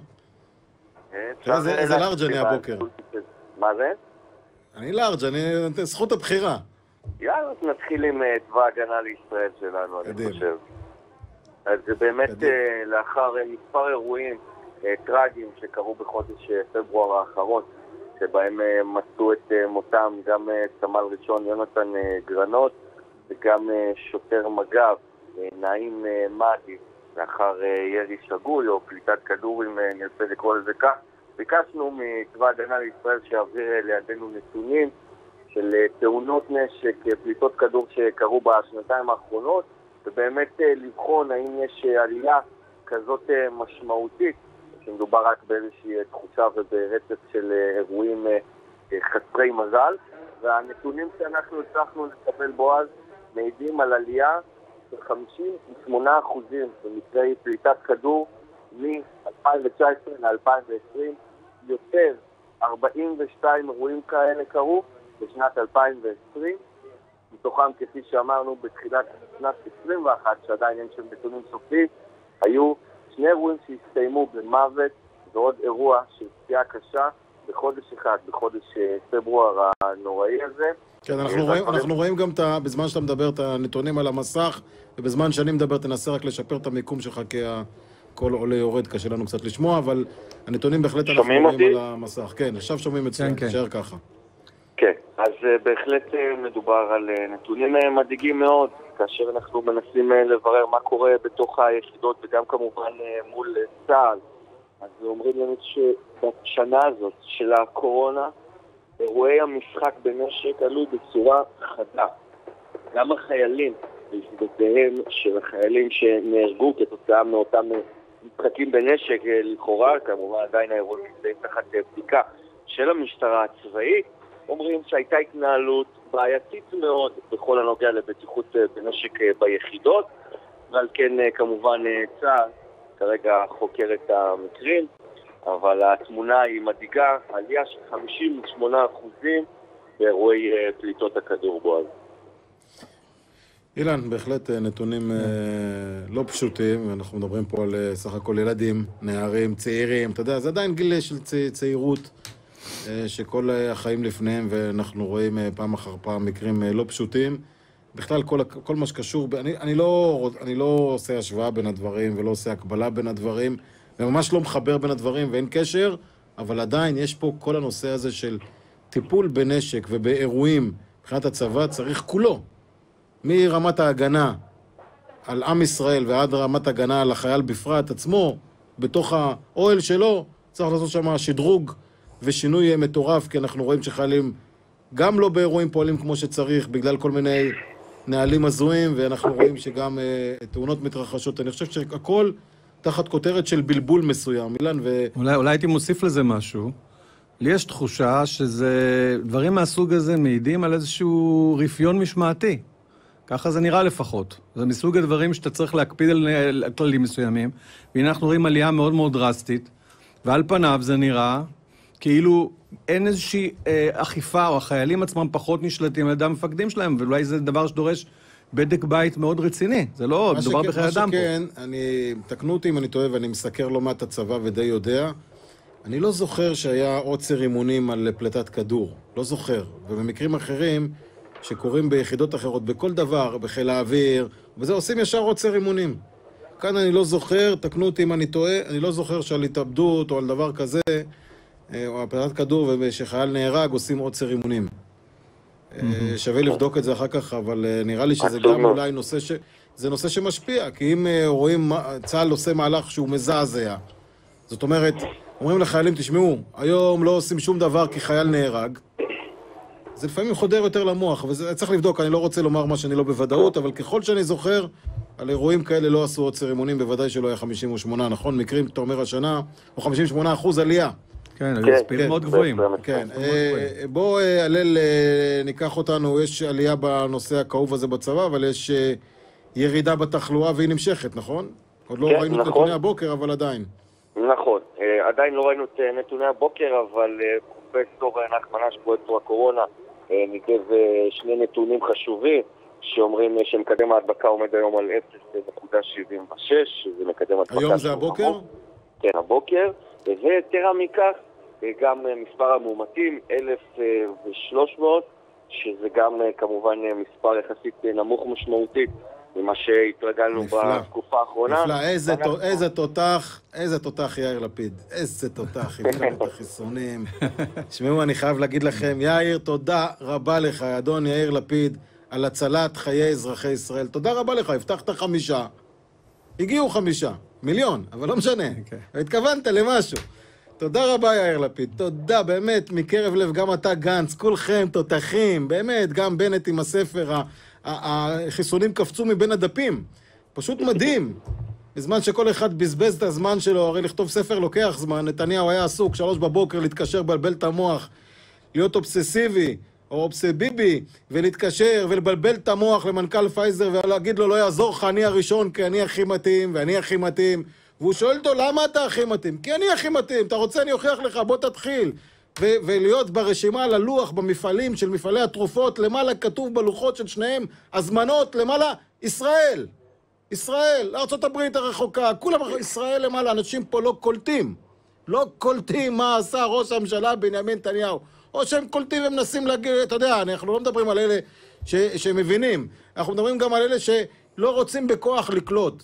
זה לארג' אני הבוקר. מה זה? אני לארג', אני נותן זכות הבחירה. יאללה, נתחיל עם צבא הגנה לישראל שלנו, אני חושב. אז זה באמת לאחר מספר אירועים טרגיים שקרו בחודש פברואר האחרון, שבהם מצאו את מותם גם סמל ראשון יונתן גרנות וגם שוטר מג"ב נעים מאדי לאחר ירי שגוי או פליטת כדור, אם נרצה לקרוא לזה כך. ביקשנו מצבא הגנה לישראל שיעביר לידינו נתונים של תאונות נשק, פליטות כדור שקרו בשנתיים האחרונות, ובאמת לבחון האם יש עלייה כזאת משמעותית, שמדובר רק באיזושהי תחושה וברצף של אירועים חסרי מזל. והנתונים שאנחנו הצלחנו לקבל בועז מעידים על עלייה של חמישים ושמונה אחוזים במקרי פליטת כדור מ-אלפיים תשע עשרה ל-אלפיים עשרים. יותר ארבעים ושתיים אירועים כאלה קרו בשנת אלפיים עשרים, מתוכם כפי שאמרנו בתחילת שנת עשרים ואחת, שעדיין אין שם נתונים סופיים, היו שני אירועים שהסתיימו במוות ועוד אירוע של פציעה קשה בחודש אחד, בחודש פברואר הנוראי הזה. כן, אנחנו רואים, אנחנו רואים גם את, בזמן שאתה מדבר את הנתונים על המסך, ובזמן שאני מדבר תנסה רק לשפר את המיקום שלך, כי הכל עולה יורד, קשה לנו קצת לשמוע, אבל הנתונים בהחלט אנחנו רואים על המסך. כן, עכשיו שומעים מצוין, תשאר ככה. כן, אז בהחלט מדובר על נתונים מדאיגים מאוד, כאשר אנחנו מנסים לברר מה קורה בתוך היחידות וגם כמובן מול צה"ל. אז אומרים לנו שבשנה הזאת של הקורונה, אירועי המשחק בנשק עלו בצורה חדה. גם החיילים, ביחידותיהם של החיילים שנהרגו כתוצאה מאותם משחקים בנשק, לכאורה, כמובן עדיין האירועים נמצאים תחת בדיקה של המשטרה הצבאית, אומרים שהייתה התנהלות בעייתית מאוד בכל הנוגע לבטיחות בנשק ביחידות, ועל כן כמובן צה"ל כרגע חוקר את המקרים, אבל התמונה היא מדאיגה, עלייה של חמישים ושמונה אחוזים באירועי פליטות הכדור בועז. אילן, בהחלט נתונים לא פשוטים, אנחנו מדברים פה על סך הכל ילדים, נערים, צעירים, אתה יודע, זה עדיין גיל של צעירות שכל החיים לפניהם, ואנחנו רואים פעם אחר פעם מקרים לא פשוטים. בכלל, כל, כל מה שקשור, אני, אני, לא, אני לא עושה השוואה בין הדברים ולא עושה הקבלה בין הדברים, וממש לא מחבר בין הדברים ואין קשר, אבל עדיין יש פה כל הנושא הזה של טיפול בנשק ובאירועים, מבחינת הצבא צריך כולו. מרמת ההגנה על עם ישראל ועד רמת הגנה על החייל בפרט עצמו, בתוך האוהל שלו, צריך לעשות שם שדרוג ושינוי מטורף, כי אנחנו רואים שחיילים גם לא באירועים פועלים כמו שצריך, בגלל כל מיני נהלים הזויים, ואנחנו רואים שגם uh, תאונות מתרחשות. אני חושב שהכל תחת כותרת של בלבול מסוים. אילן ו... אולי, אולי הייתי מוסיף לזה משהו. לי יש תחושה שזה, דברים מהסוג הזה מעידים על איזשהו רפיון משמעתי. ככה זה נראה לפחות. זה מסוג הדברים שאתה צריך להקפיד על, על כללים מסוימים, והנה אנחנו רואים עלייה מאוד מאוד דרסטית, ועל פניו זה נראה כאילו אין איזושהי אה, אכיפה, או החיילים עצמם פחות נשלטים על ידי המפקדים שלהם, ואולי זה דבר שדורש בדק בית מאוד רציני. זה לא, מדובר בחיי אדם פה. מה שכן, אני, תקנו אותי אם אני טועה, ואני מסקר לא מעט הצבא ודי יודע, אני לא זוכר שהיה עוצר אימונים על פלטת כדור. לא זוכר. ובמקרים אחרים, שקורים ביחידות אחרות, בכל דבר, בחיל האוויר, וזה עושים ישר עוצר אימונים. כאן אני לא זוכר, תקנו אותי אם אני טועה, אני לא זוכר שעל התאבדות או על דבר כזה, או על פלטת כדור ושחייל נהרג, עושים עוצר אימונים. שווה לבדוק את זה אחר כך, אבל נראה לי שזה גם אולי נושא ש... זה נושא שמשפיע, כי אם רואים צה"ל עושה מהלך שהוא מזעזע, זאת אומרת, אומרים לחיילים, תשמעו, היום לא עושים שום דבר כי חייל נהרג, זה לפעמים חודר יותר למוח, וזה צריך לבדוק, אני לא רוצה לומר מה שאני לא בוודאות, אבל ככל שאני זוכר, על אירועים כאלה לא עשו עוצר אימונים, בוודאי שלא היה חמישים ושמונה, נכון? מקרים, אתה אומר השנה, או חמישים ושמונה אחוז עלייה. כן, היו ספירים מאוד גבוהים. כן, בואו הלל ניקח אותנו, יש עלייה בנושא הכאוב הזה בצבא, אבל יש ירידה בתחלואה והיא נמשכת, נכון? עוד לא ראינו את נתוני הבוקר, אבל עדיין. נכון, עדיין לא ראינו את נתוני הבוקר, אבל פרופסור נחמן אש, פרויקטור הקורונה, ניתב שני נתונים חשובים, שאומרים שמקדם ההדבקה עומד היום על אפס נקודה שבעים ושש, שזה מקדם ההדבקה... היום זה הבוקר? כן, הבוקר, ויתרה מכך, גם מספר המאומתים, אלף ושלוש מאות, שזה גם כמובן מספר יחסית נמוך משמעותית, ממה שהתרגלנו בתקופה האחרונה. נפלא, איזה, אנחנו... איזה תותח, איזה תותח יאיר לפיד, איזה תותח, הביא את החיסונים. שמעו, אני חייב להגיד לכם, יאיר, תודה רבה לך, אדון יאיר לפיד, על הצלת חיי אזרחי ישראל. תודה רבה לך, הבטחת חמישה. הגיעו חמישה, מיליון, אבל לא משנה. Okay. התכוונת למשהו. תודה רבה, יאיר לפיד. תודה, באמת, מקרב לב, גם אתה גנץ, כולכם תותחים, באמת, גם בנט עם הספר, החיסונים קפצו מבין הדפים. פשוט מדהים. בזמן שכל אחד בזבז את הזמן שלו, הרי לכתוב ספר לוקח זמן, נתניהו היה עסוק, שלוש בבוקר להתקשר, בלבל את המוח, להיות אובססיבי, או אובסביבי, ולהתקשר ולבלבל את המוח למנכ"ל פייזר ולהגיד לו, לא יעזור לך, אני הראשון, כי אני הכי מתאים, ואני הכי מתאים. והוא שואל אותו, למה אתה הכי מתאים? כי אני הכי מתאים, אתה רוצה, אני אוכיח לך, בוא תתחיל. ו- ולהיות ברשימה על הלוח במפעלים של מפעלי התרופות, למעלה כתוב בלוחות של שניהם, הזמנות למעלה, ישראל. ישראל, ארצות הברית הרחוקה, כולם ישראל למעלה, אנשים פה לא קולטים. לא קולטים מה עשה ראש הממשלה בנימין נתניהו. או שהם קולטים ומנסים להגיד, אתה יודע, אנחנו לא מדברים על אלה ש- שמבינים. אנחנו מדברים גם על אלה שלא רוצים בכוח לקלוט.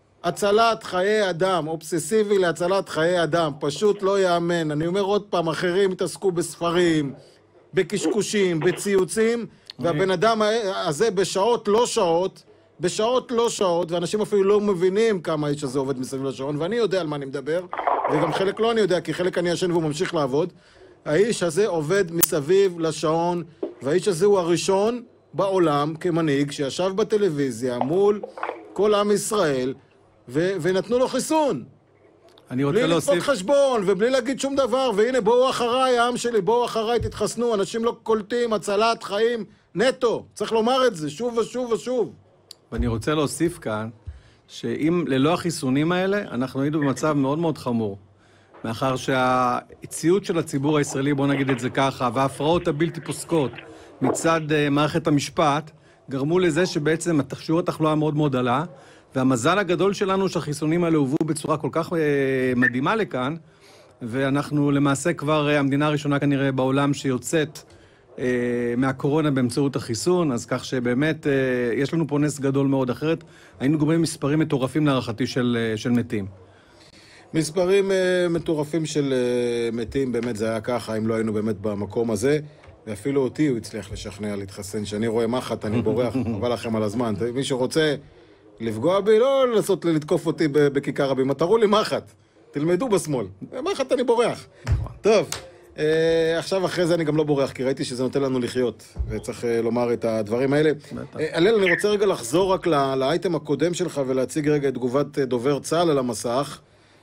הצלת חיי אדם, אובססיבי להצלת חיי אדם, פשוט לא יאמן. אני אומר עוד פעם, אחרים התעסקו בספרים, בקשקושים, בציוצים, והבן אדם הזה בשעות לא שעות, בשעות לא שעות, ואנשים אפילו לא מבינים כמה האיש הזה עובד מסביב לשעון, ואני יודע על מה אני מדבר, וגם חלק לא אני יודע, כי חלק אני ישן והוא ממשיך לעבוד. האיש הזה עובד מסביב לשעון, והאיש הזה הוא הראשון בעולם כמנהיג שישב בטלוויזיה מול כל עם ישראל, ו- ונתנו לו חיסון. אני רוצה להוסיף... בלי לפות חשבון, ובלי להגיד שום דבר, והנה בואו אחריי, העם שלי, בואו אחריי, תתחסנו, אנשים לא קולטים, הצלת חיים, נטו. צריך לומר את זה שוב ושוב ושוב. ואני רוצה להוסיף כאן, שאם ללא החיסונים האלה, אנחנו היינו במצב מאוד מאוד חמור. מאחר שהציאות של הציבור הישראלי, בוא נגיד את זה ככה, וההפרעות הבלתי פוסקות מצד uh, מערכת המשפט, גרמו לזה שבעצם שיעור התחלואה מאוד מאוד עלה, והמזל הגדול שלנו שהחיסונים האלה הובאו בצורה כל כך uh, מדהימה לכאן, ואנחנו למעשה כבר uh, המדינה הראשונה כנראה בעולם שיוצאת uh, מהקורונה באמצעות החיסון, אז כך שבאמת uh, יש לנו פה נס גדול מאוד. אחרת היינו גורמים מספרים מטורפים להערכתי של, uh, של מתים. מספרים uh, מטורפים של uh, מתים, באמת זה היה ככה, אם לא היינו באמת במקום הזה, ואפילו אותי הוא הצליח לשכנע להתחסן, שאני רואה מחט, אני בורח, חבל לכם על הזמן. מי שרוצה לפגוע בי, לא לנסות לתקוף אותי בכיכר רבים, תראו לי מחט, תלמדו בשמאל, מחט אני בורח. טוב, uh, עכשיו אחרי זה אני גם לא בורח, כי ראיתי שזה נותן לנו לחיות, וצריך uh, לומר את הדברים האלה. הלל, אני רוצה רגע לחזור רק לאייטם הקודם שלך, ולהציג רגע את תגובת דובר צה"ל על המסך,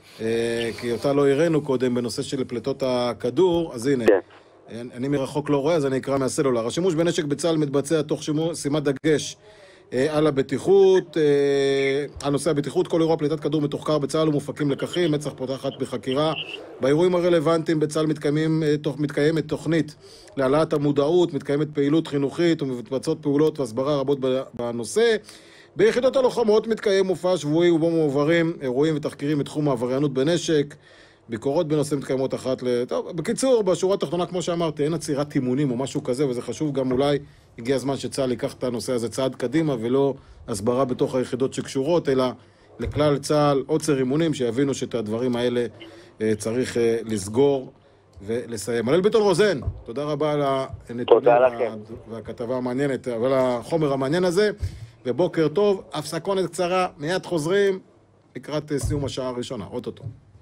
כי אותה לא הראינו קודם בנושא של פלטות הכדור, אז הנה, אני מרחוק לא רואה, אז אני אקרא מהסלולר. השימוש בנשק בצה"ל מתבצע תוך שימת דגש על הבטיחות, על נושא הבטיחות. כל אירוע פליטת כדור מתוחקר בצה"ל ומופקים לקחים, מצ"ח פותחת בחקירה. באירועים הרלוונטיים בצה"ל מתקיימת תוכנית להעלאת המודעות, מתקיימת פעילות חינוכית ומתבצעות פעולות והסברה רבות בנושא. ביחידות הלוחמות מתקיים מופע שבועי ובו מועברים אירועים ותחקירים בתחום העבריינות בנשק, ביקורות בנושא מתקיימות אחת ל... טוב, בקיצור, בשורה התחתונה, כמו שאמרתי, אין עצירת אימונים או משהו כזה, וזה חשוב גם אולי, הגיע הזמן שצה"ל ייקח את הנושא הזה צעד קדימה, ולא הסברה בתוך היחידות שקשורות, אלא לכלל צה"ל עוצר אימונים, שיבינו שאת הדברים האלה צריך לסגור ולסיים. הלל ביטון רוזן, תודה רבה על הנתונים והכתבה המעניינת, אבל החומר המעניין הזה. ובוקר טוב, הפסקונת קצרה, מיד חוזרים לקראת סיום השעה הראשונה. אוטוטו.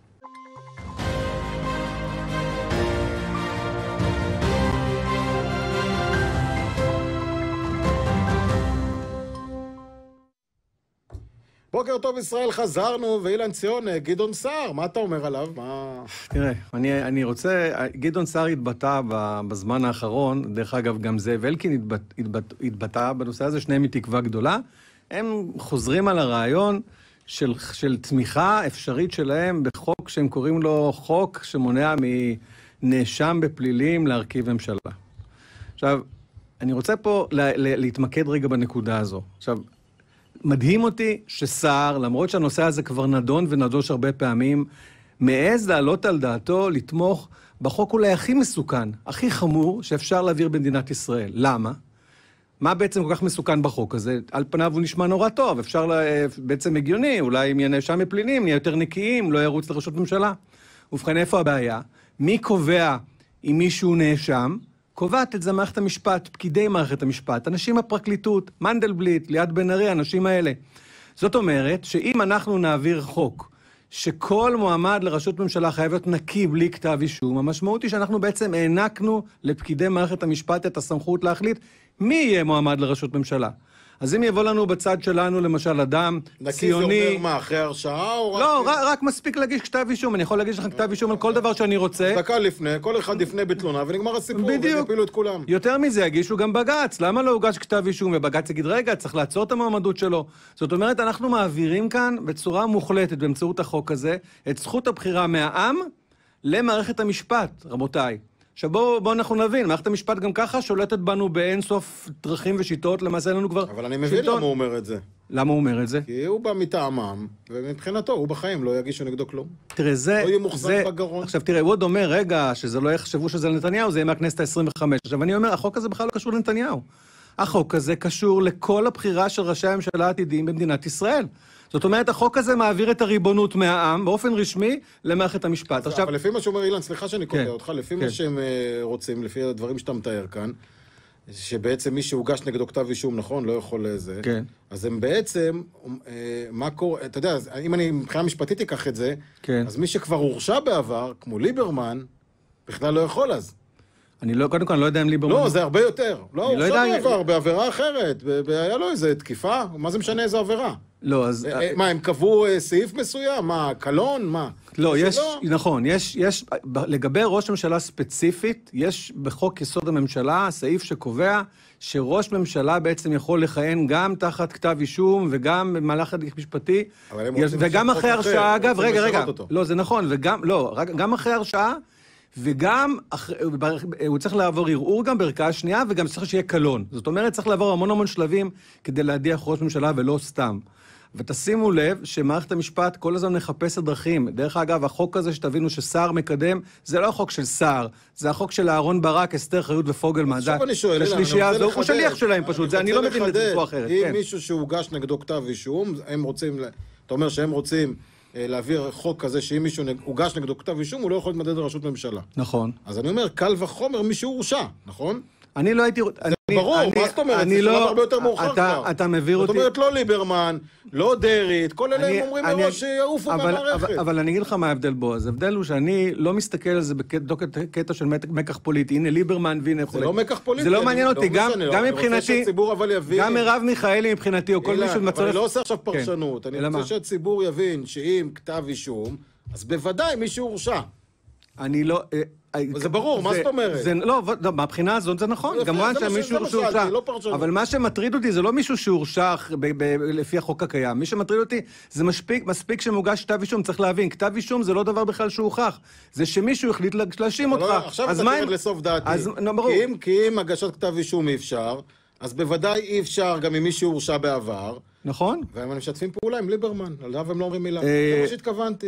בוקר טוב ישראל, חזרנו, ואילן ציון, גדעון סער, מה אתה אומר עליו? מה... תראה, אני, אני רוצה, גדעון סער התבטא בזמן האחרון, דרך אגב גם זאב אלקין התבט, התבט, התבטא בנושא הזה, שניהם מתקווה גדולה, הם חוזרים על הרעיון של, של תמיכה אפשרית שלהם בחוק שהם קוראים לו חוק שמונע מנאשם בפלילים להרכיב ממשלה. עכשיו, אני רוצה פה לה, לה, להתמקד רגע בנקודה הזו. עכשיו, מדהים אותי שסער, למרות שהנושא הזה כבר נדון ונדוש הרבה פעמים, מעז לעלות על דעתו לתמוך בחוק אולי הכי מסוכן, הכי חמור שאפשר להעביר במדינת ישראל. למה? מה בעצם כל כך מסוכן בחוק הזה? על פניו הוא נשמע נורא טוב, אפשר לה, בעצם הגיוני, אולי אם יהיה נאשם בפלילים, נהיה יותר נקיים, לא ירוץ לראשות ממשלה. ובכן, איפה הבעיה? מי קובע אם מישהו נאשם? קובעת את זה מערכת המשפט, פקידי מערכת המשפט, אנשים הפרקליטות, מנדלבליט, ליד בן ארי, האנשים האלה. זאת אומרת שאם אנחנו נעביר חוק שכל מועמד לראשות ממשלה חייב להיות נקי בלי כתב אישום, המשמעות היא שאנחנו בעצם הענקנו לפקידי מערכת המשפט את הסמכות להחליט מי יהיה מועמד לראשות ממשלה. אז אם יבוא לנו בצד שלנו, למשל, אדם ציוני... נקי זה אומר מה, אחרי הרשעה או רק... לא, רק, רק מספיק להגיש כתב אישום. אני יכול להגיש לך כתב אישום על כל דבר שאני רוצה. דקה לפני, כל אחד לפני בתלונה, ונגמר הסיפור, ויפילו את כולם. יותר מזה, יגישו גם בגץ. למה לא הוגש כתב אישום? ובגץ יגיד, רגע, צריך לעצור את המועמדות שלו. זאת אומרת, אנחנו מעבירים כאן בצורה מוחלטת, באמצעות החוק הזה, את זכות הבחירה מהעם למערכת המשפט, רבותיי. עכשיו בואו בוא אנחנו נבין, מערכת המשפט גם ככה שולטת בנו באין סוף דרכים ושיטות, למעשה לנו כבר... אבל אני מבין למה הוא אומר את זה. למה הוא אומר את זה? כי הוא בא מטעמם, ומבחינתו, הוא בחיים לא יגישו נגדו כלום. תראה, זה... לא יהיה מוחזק בגרון. עכשיו תראה, הוא עוד אומר, רגע, שזה לא יחשבו שזה לנתניהו, זה יהיה מהכנסת ה-עשרים וחמש. עכשיו אני אומר, החוק הזה בכלל לא קשור לנתניהו. החוק הזה קשור לכל הבחירה של ראשי הממשלה העתידיים במדינת ישראל. זאת אומרת, החוק הזה מעביר את הריבונות מהעם, באופן רשמי, למערכת המשפט. עכשיו... אבל לפי מה שאומר אילן, סליחה שאני קוטע אותך, לפי מה שהם רוצים, לפי הדברים שאתה מתאר כאן, שבעצם מי שהוגש נגדו כתב אישום, נכון, לא יכול לזה. כן. אז הם בעצם, מה קורה, אתה יודע, אם אני מבחינה משפטית אקח את זה, כן. אז מי שכבר הורשע בעבר, כמו ליברמן, בכלל לא יכול אז. אני לא, קודם כל, אני לא יודע אם ליברמן... לא, זה הרבה יותר. לא, הוא לא הורשע בעבר, בעבירה אחרת. היה לו איזה תקיפה? מה זה משנה איזה עבירה? לא, אז... מה, הם קבעו סעיף מסוים? מה, קלון? מה? לא, יש, נכון, יש, יש, לגבי ראש ממשלה ספציפית, יש בחוק יסוד הממשלה סעיף שקובע שראש ממשלה בעצם יכול לכהן גם תחת כתב אישום וגם במהלך הליך משפטי, וגם אחרי הרשעה, אגב, רגע, רגע, לא, זה נכון, וגם, לא, גם אחרי הרשעה, וגם הוא צריך לעבור ערעור גם בערכאה שנייה, וגם צריך שיהיה קלון. זאת אומרת, צריך לעבור המון המון שלבים כדי להדיח ראש ממשלה ולא סתם. ותשימו לב שמערכת המשפט כל הזמן מחפש דרכים. דרך אגב, החוק הזה שתבינו ששר מקדם, זה לא החוק של שר, זה החוק של אהרון ברק, אסתר חיות ופוגלמן. עכשיו אני שואל, הוא שליח שלהם פשוט, אני לא מבין את זה בצורה אחרת. אם מישהו שהוגש נגדו כתב אישום, הם רוצים, אתה אומר שהם רוצים להעביר חוק כזה שאם מישהו הוגש נגדו כתב אישום, הוא לא יכול להתמודד לראשות ממשלה. נכון. אז אני אומר, קל וחומר מישהו הורשע, נכון? אני לא הייתי... זה ברור, מה זאת אומרת? זה שלב הרבה יותר מאוחר כבר. אתה מביא אותי... זאת אומרת, לא ליברמן, לא דרעי, כל אלה הם אומרים מראש שיעופו מהמערכת. אבל אני אגיד לך מה ההבדל בו. אז ההבדל הוא שאני לא מסתכל על זה בקטע של מקח פוליטי. הנה ליברמן והנה... זה לא מקח פוליטי. זה לא מעניין אותי. גם מבחינתי... גם מרב מיכאלי מבחינתי, או כל מישהו מצטרף... אבל אני לא עושה עכשיו פרשנות. אני רוצה שהציבור יבין שאם כתב אישום, אז בוודאי מישהו הורשע. אני לא... זה ברור, מה זאת אומרת? לא, מהבחינה הזאת זה נכון, גם מה שמישהו שהורשע, אבל מה שמטריד אותי זה לא מישהו שהורשע לפי החוק הקיים, מי שמטריד אותי זה מספיק שמוגש כתב אישום, צריך להבין, כתב אישום זה לא דבר בכלל שהוכח, זה שמישהו החליט להאשים אותך. עכשיו אתה תרד לסוף דעתי, כי אם הגשת כתב אישום אי אפשר, אז בוודאי אי אפשר גם אם מישהו הורשע בעבר. נכון. והם משתפים פעולה עם ליברמן, עליו הם לא אומרים מילה. זה מה שהתכוונתי.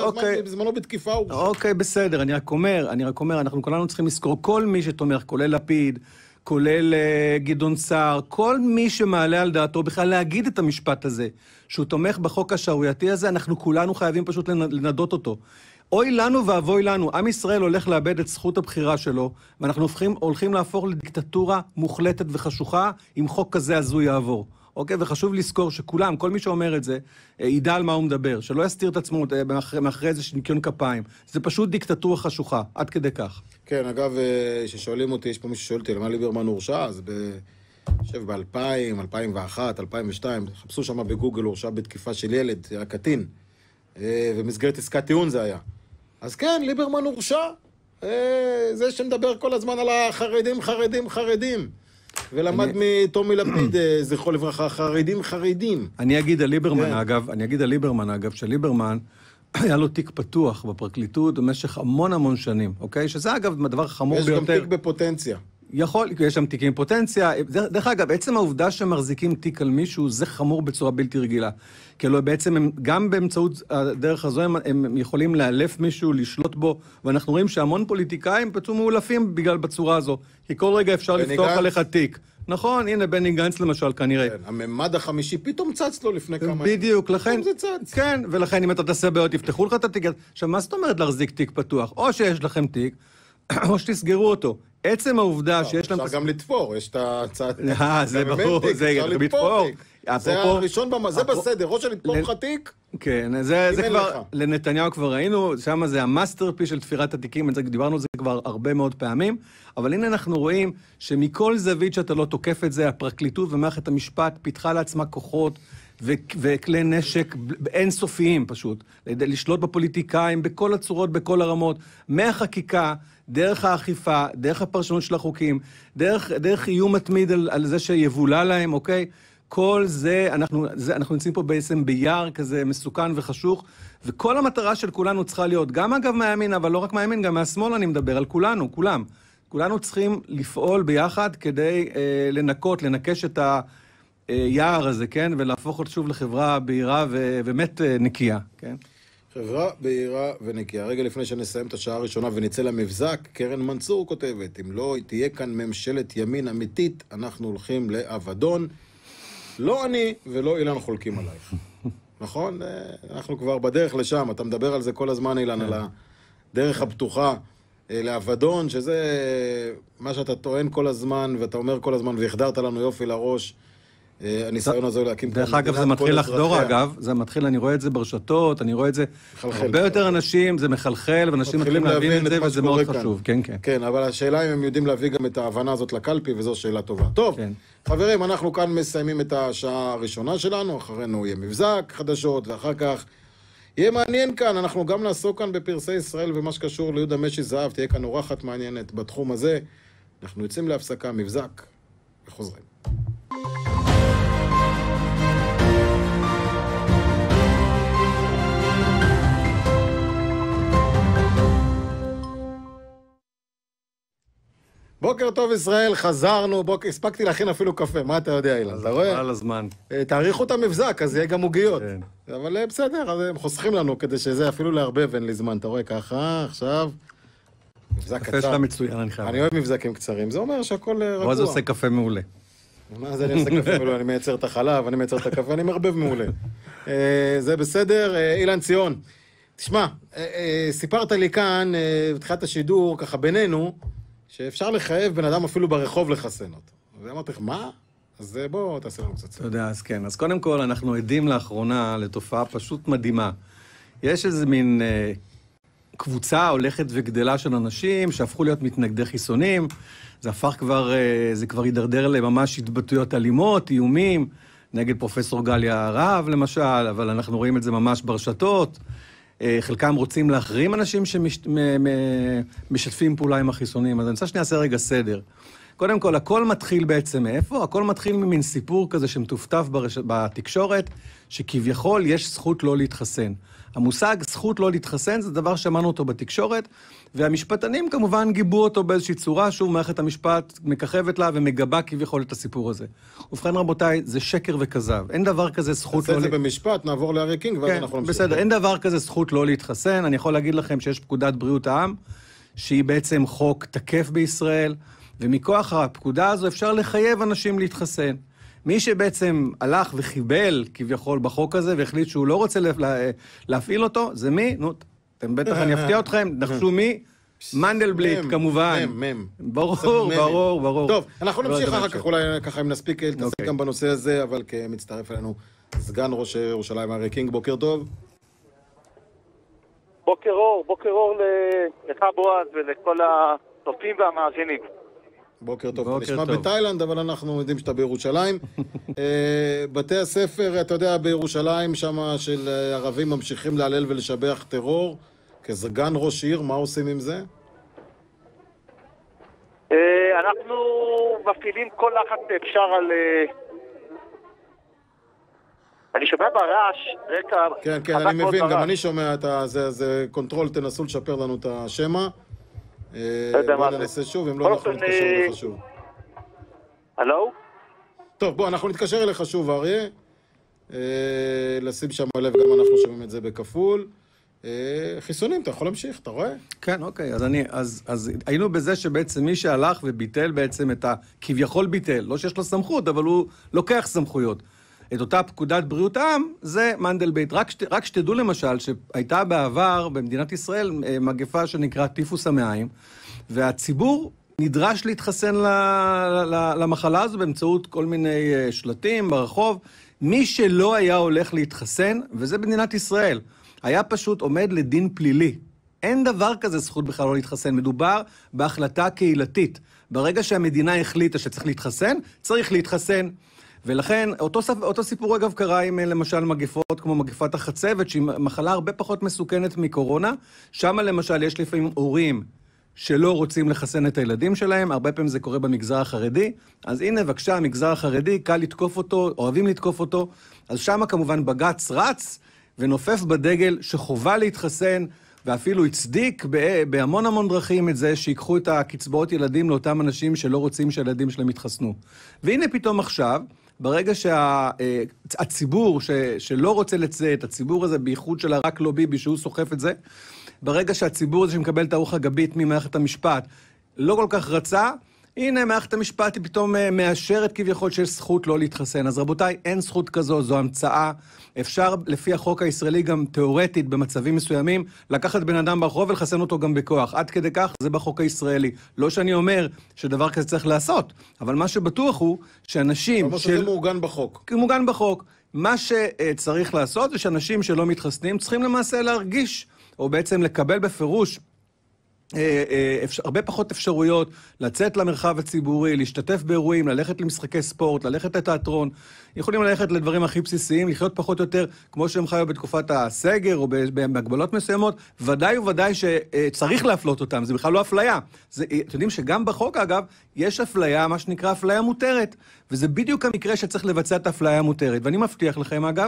בזמנו בתקיפה הוא... אוקיי, בסדר, אני רק אומר, אני רק אומר, אנחנו כולנו צריכים לזכור, כל מי שתומך, כולל לפיד, כולל גדעון סער, כל מי שמעלה על דעתו בכלל להגיד את המשפט הזה, שהוא תומך בחוק השערורייתי הזה, אנחנו כולנו חייבים פשוט לנדות אותו. אוי לנו ואבוי לנו, עם ישראל הולך לאבד את זכות הבחירה שלו, ואנחנו הולכים, הולכים להפוך לדיקטטורה מוחלטת וחשוכה, אם חוק כזה הזוי יעבור. אוקיי? וחשוב לזכור שכולם, כל מי שאומר את זה, ידע על מה הוא מדבר, שלא יסתיר את עצמו מאחרי איזה ניקיון כפיים. זה פשוט דיקטטורה חשוכה, עד כדי כך. כן, אגב, ששואלים אותי, יש פה מישהו שואל אותי, למה ליברמן הורשע? אז חושב ב-אלפיים, אלפיים ואחת, אלפיים ושתיים, חפשו שם בגוגל הורשע בתקיפה של ילד, היה קטין, ומסגרת עסקת טיעון זה היה. אז כן, ליברמן הורשע, זה שמדבר כל הזמן על החרדים, חרדים, חרדים. ולמד מטומי לפיד, זכרו לברכה, חרדים, חרדים. אני אגיד על ליברמן, אגב, אני אגיד על ליברמן, אגב, שליברמן היה לו תיק פתוח בפרקליטות במשך המון המון שנים, אוקיי? שזה, אגב, הדבר החמור ביותר. יש גם תיק בפוטנציה. יכול, יש שם תיקים פוטנציה. דרך אגב, בעצם העובדה שמחזיקים תיק על מישהו, זה חמור בצורה בלתי רגילה. כי לא, בעצם הם, גם באמצעות הדרך הזו, הם, הם יכולים לאלף מישהו, לשלוט בו, ואנחנו רואים שהמון פוליטיקאים פתאום מאולפים בגלל בצורה הזו. כי כל רגע אפשר לפתוח עליך תיק. נכון, הנה בני גנץ למשל, כנראה. כן, הממד החמישי פתאום צץ לו לפני כמה... בדיוק, לכן... זה צץ. כן, ולכן אם אתה תעשה בעיות, יפתחו לך את התיק. עכשיו, מה זאת אומרת להחזיק תיק פתוח? או שיש לכם תיק, או שתסגרו אותו. עצם העובדה שיש להם... אפשר גם לתפור, יש את הצעת... אה, זה ברור, זה לתפור. זה הראשון, זה בסדר, ראש של לתפור לך תיק. כן, זה כבר, לנתניהו כבר ראינו, שם זה המאסטרפיס של תפירת התיקים, דיברנו על זה כבר הרבה מאוד פעמים, אבל הנה אנחנו רואים שמכל זווית שאתה לא תוקף את זה, הפרקליטות ומערכת המשפט פיתחה לעצמה כוחות וכלי נשק אינסופיים פשוט, לשלוט בפוליטיקאים, בכל הצורות, בכל הרמות, מהחקיקה, דרך האכיפה, דרך הפרשנות של החוקים, דרך, דרך איום מתמיד על, על זה שיבולה להם, אוקיי? כל זה, אנחנו, זה, אנחנו נמצאים פה בעצם ביער כזה מסוכן וחשוך, וכל המטרה של כולנו צריכה להיות, גם אגב מהימין, אבל לא רק מהימין, גם מהשמאל אני מדבר, על כולנו, כולם. כולנו צריכים לפעול ביחד כדי אה, לנקות, לנקש את היער הזה, כן? ולהפוך אותו שוב לחברה בהירה ובאמת אה, נקייה, כן? חברה בהירה ונקייה. רגע לפני שנסיים את השעה הראשונה ונצא למבזק, קרן מנצור כותבת, אם לא תהיה כאן ממשלת ימין אמיתית, אנחנו הולכים לאבדון. לא אני ולא אילן חולקים עלייך. נכון? אנחנו כבר בדרך לשם, אתה מדבר על זה כל הזמן, אילן, על הדרך הפתוחה לאבדון, שזה מה שאתה טוען כל הזמן, ואתה אומר כל הזמן, והחדרת לנו יופי לראש, הניסיון הזה להקים... דרך אגב, זה מתחיל לחדור, אגב, זה מתחיל, אני רואה את זה ברשתות, אני רואה את זה, הרבה יותר אנשים, זה מחלחל, ואנשים מתחילים להבין את זה, וזה מאוד חשוב, כן, כן. כן, אבל השאלה אם הם יודעים להביא גם את ההבנה הזאת לקלפי, וזו שאלה טובה. טוב, חברים, אנחנו כאן מסיימים את השעה הראשונה שלנו, אחרינו יהיה מבזק חדשות, ואחר כך יהיה מעניין כאן, אנחנו גם נעסוק כאן בפרסי ישראל, ומה שקשור ליהודה משי זהב, תהיה כאן אורחת מעניינת בתחום הזה. אנחנו יוצאים להפסקה, מבזק, וחוזרים. בוקר טוב ישראל, חזרנו, בוקר, הספקתי להכין אפילו קפה, מה אתה יודע אילן, אתה רואה? על הזמן. תאריכו את המבזק, אז יהיה גם עוגיות. אבל בסדר, אז הם חוסכים לנו כדי שזה אפילו להרבב, אין לי זמן, אתה רואה ככה, עכשיו, מבזק קצר. קפה שלך מצוין, אני חייב. אני אוהב מבזקים קצרים, זה אומר שהכל רגוע. בוא זה עושה קפה מעולה. מה זה אני עושה קפה מעולה? אני מייצר את החלב, אני מייצר את הקפה, אני מרבב מעולה. זה בסדר, אילן ציון. תשמע, סיפרת לי כאן, בתחילת השידור, ככה בינינו, שאפשר לחייב בן אדם אפילו ברחוב לחסן אותו. ואמרתי לך, מה? אז בוא, תעשה לנו קצת. אתה יודע, אז כן. אז קודם כל, אנחנו עדים לאחרונה לתופעה פשוט מדהימה. יש איזה מין אה, קבוצה הולכת וגדלה של אנשים שהפכו להיות מתנגדי חיסונים. זה הפך כבר, אה, זה כבר יידרדר לממש התבטאויות אלימות, איומים, נגד פרופסור גליה רהב למשל, אבל אנחנו רואים את זה ממש ברשתות. חלקם רוצים להחרים אנשים שמשתפים פעולה עם החיסונים. אז אני רוצה שנעשה רגע סדר. קודם כל, הכל מתחיל בעצם מאיפה? הכל מתחיל ממין סיפור כזה שמתופתף ברש... בתקשורת, שכביכול יש זכות לא להתחסן. המושג זכות לא להתחסן זה דבר שמענו אותו בתקשורת, והמשפטנים כמובן גיבו אותו באיזושהי צורה, שוב מערכת המשפט מככבת לה ומגבה כביכול את הסיפור הזה. ובכן רבותיי, זה שקר וכזב. אין דבר כזה זכות לא... נעשה את זה במשפט, נעבור לארי קינג, ואז אנחנו נמשיך. בסדר, אין דבר כזה זכות לא להתחסן. אני יכול להגיד לכם שיש פקודת בריאות העם, שהיא בעצם חוק תקף בישראל, ומכוח הפקודה הזו אפשר לחייב אנשים להתחסן. מי שבעצם הלך וחיבל כביכול בחוק הזה, והחליט שהוא לא רוצה להפעיל אותו, זה מי? נו, אתם בטח, אני אפתיע אתכם, נחשו מי? מנדלבליט, כמובן. מם, ברור, ברור, ברור. טוב, אנחנו נמשיך אחר כך, אולי ככה אם נספיק להתעסק גם בנושא הזה, אבל כמצטרף אלינו סגן ראש ירושלים ארי קינג, בוקר טוב. בוקר אור, בוקר אור לך בועז ולכל הצופים והמאזינים. בוקר טוב, אתה נשמע בתאילנד, אבל אנחנו יודעים שאתה בירושלים. בתי הספר, אתה יודע, בירושלים, שם של ערבים ממשיכים להלל ולשבח טרור, כסגן ראש עיר, מה עושים עם זה? אנחנו מפעילים כל לחץ אפשר על... אני שומע ברעש, רקע... כן, כן, אני מבין, גם אני שומע את זה, זה קונטרול, תנסו לשפר לנו את השמה. בוא ננסה שוב, אם לא אנחנו נתקשר אליך שוב. הלו? טוב, בוא, אנחנו נתקשר אליך שוב, אריה. לשים שם לב, גם אנחנו שומעים את זה בכפול. חיסונים, אתה יכול להמשיך, אתה רואה? כן, אוקיי, אז אני, אז, אז היינו בזה שבעצם מי שהלך וביטל בעצם את ה... כביכול ביטל, לא שיש לו סמכות, אבל הוא לוקח סמכויות. את אותה פקודת בריאות העם, זה מנדלבליט. רק, שת, רק שתדעו למשל, שהייתה בעבר במדינת ישראל מגפה שנקרא טיפוס המעיים, והציבור נדרש להתחסן ל, ל, למחלה הזו באמצעות כל מיני שלטים ברחוב. מי שלא היה הולך להתחסן, וזה במדינת ישראל, היה פשוט עומד לדין פלילי. אין דבר כזה זכות בכלל לא להתחסן. מדובר בהחלטה קהילתית. ברגע שהמדינה החליטה שצריך להתחסן, צריך להתחסן. ולכן, אותו, אותו סיפור אגב קרה עם למשל מגפות כמו מגפת החצבת, שהיא מחלה הרבה פחות מסוכנת מקורונה. שם למשל יש לפעמים הורים שלא רוצים לחסן את הילדים שלהם, הרבה פעמים זה קורה במגזר החרדי, אז הנה בבקשה, המגזר החרדי, קל לתקוף אותו, אוהבים לתקוף אותו, אז שם כמובן בג"ץ רץ ונופף בדגל שחובה להתחסן, ואפילו הצדיק בהמון המון דרכים את זה שיקחו את הקצבאות ילדים לאותם אנשים שלא רוצים שהילדים שלהם יתחסנו. והנה פתאום עכשיו, ברגע שהציבור שה, שלא רוצה לצאת, הציבור הזה בייחוד שלה רק לא ביבי שהוא סוחף את זה, ברגע שהציבור הזה שמקבל את הרוח הגבית ממערכת המשפט לא כל כך רצה, הנה, מערכת המשפט היא פתאום מאשרת כביכול שיש זכות לא להתחסן. אז רבותיי, אין זכות כזו, זו המצאה. אפשר, לפי החוק הישראלי, גם תיאורטית, במצבים מסוימים, לקחת בן אדם ברחוב ולחסן אותו גם בכוח. עד כדי כך, זה בחוק הישראלי. לא שאני אומר שדבר כזה צריך לעשות, אבל מה שבטוח הוא שאנשים... כמו שזה מעוגן בחוק. מעוגן בחוק. מה שצריך לעשות זה שאנשים שלא מתחסנים צריכים למעשה להרגיש, או בעצם לקבל בפירוש, הרבה פחות אפשרויות לצאת למרחב הציבורי, להשתתף באירועים, ללכת למשחקי ספורט, ללכת לתיאטרון, יכולים ללכת לדברים הכי בסיסיים, לחיות פחות או יותר כמו שהם חיו בתקופת הסגר או בהגבלות מסוימות, ודאי וודאי שצריך להפלות אותם, זה בכלל לא אפליה. זה, אתם יודעים שגם בחוק אגב, יש אפליה, מה שנקרא אפליה מותרת, וזה בדיוק המקרה שצריך לבצע את האפליה המותרת, ואני מבטיח לכם אגב,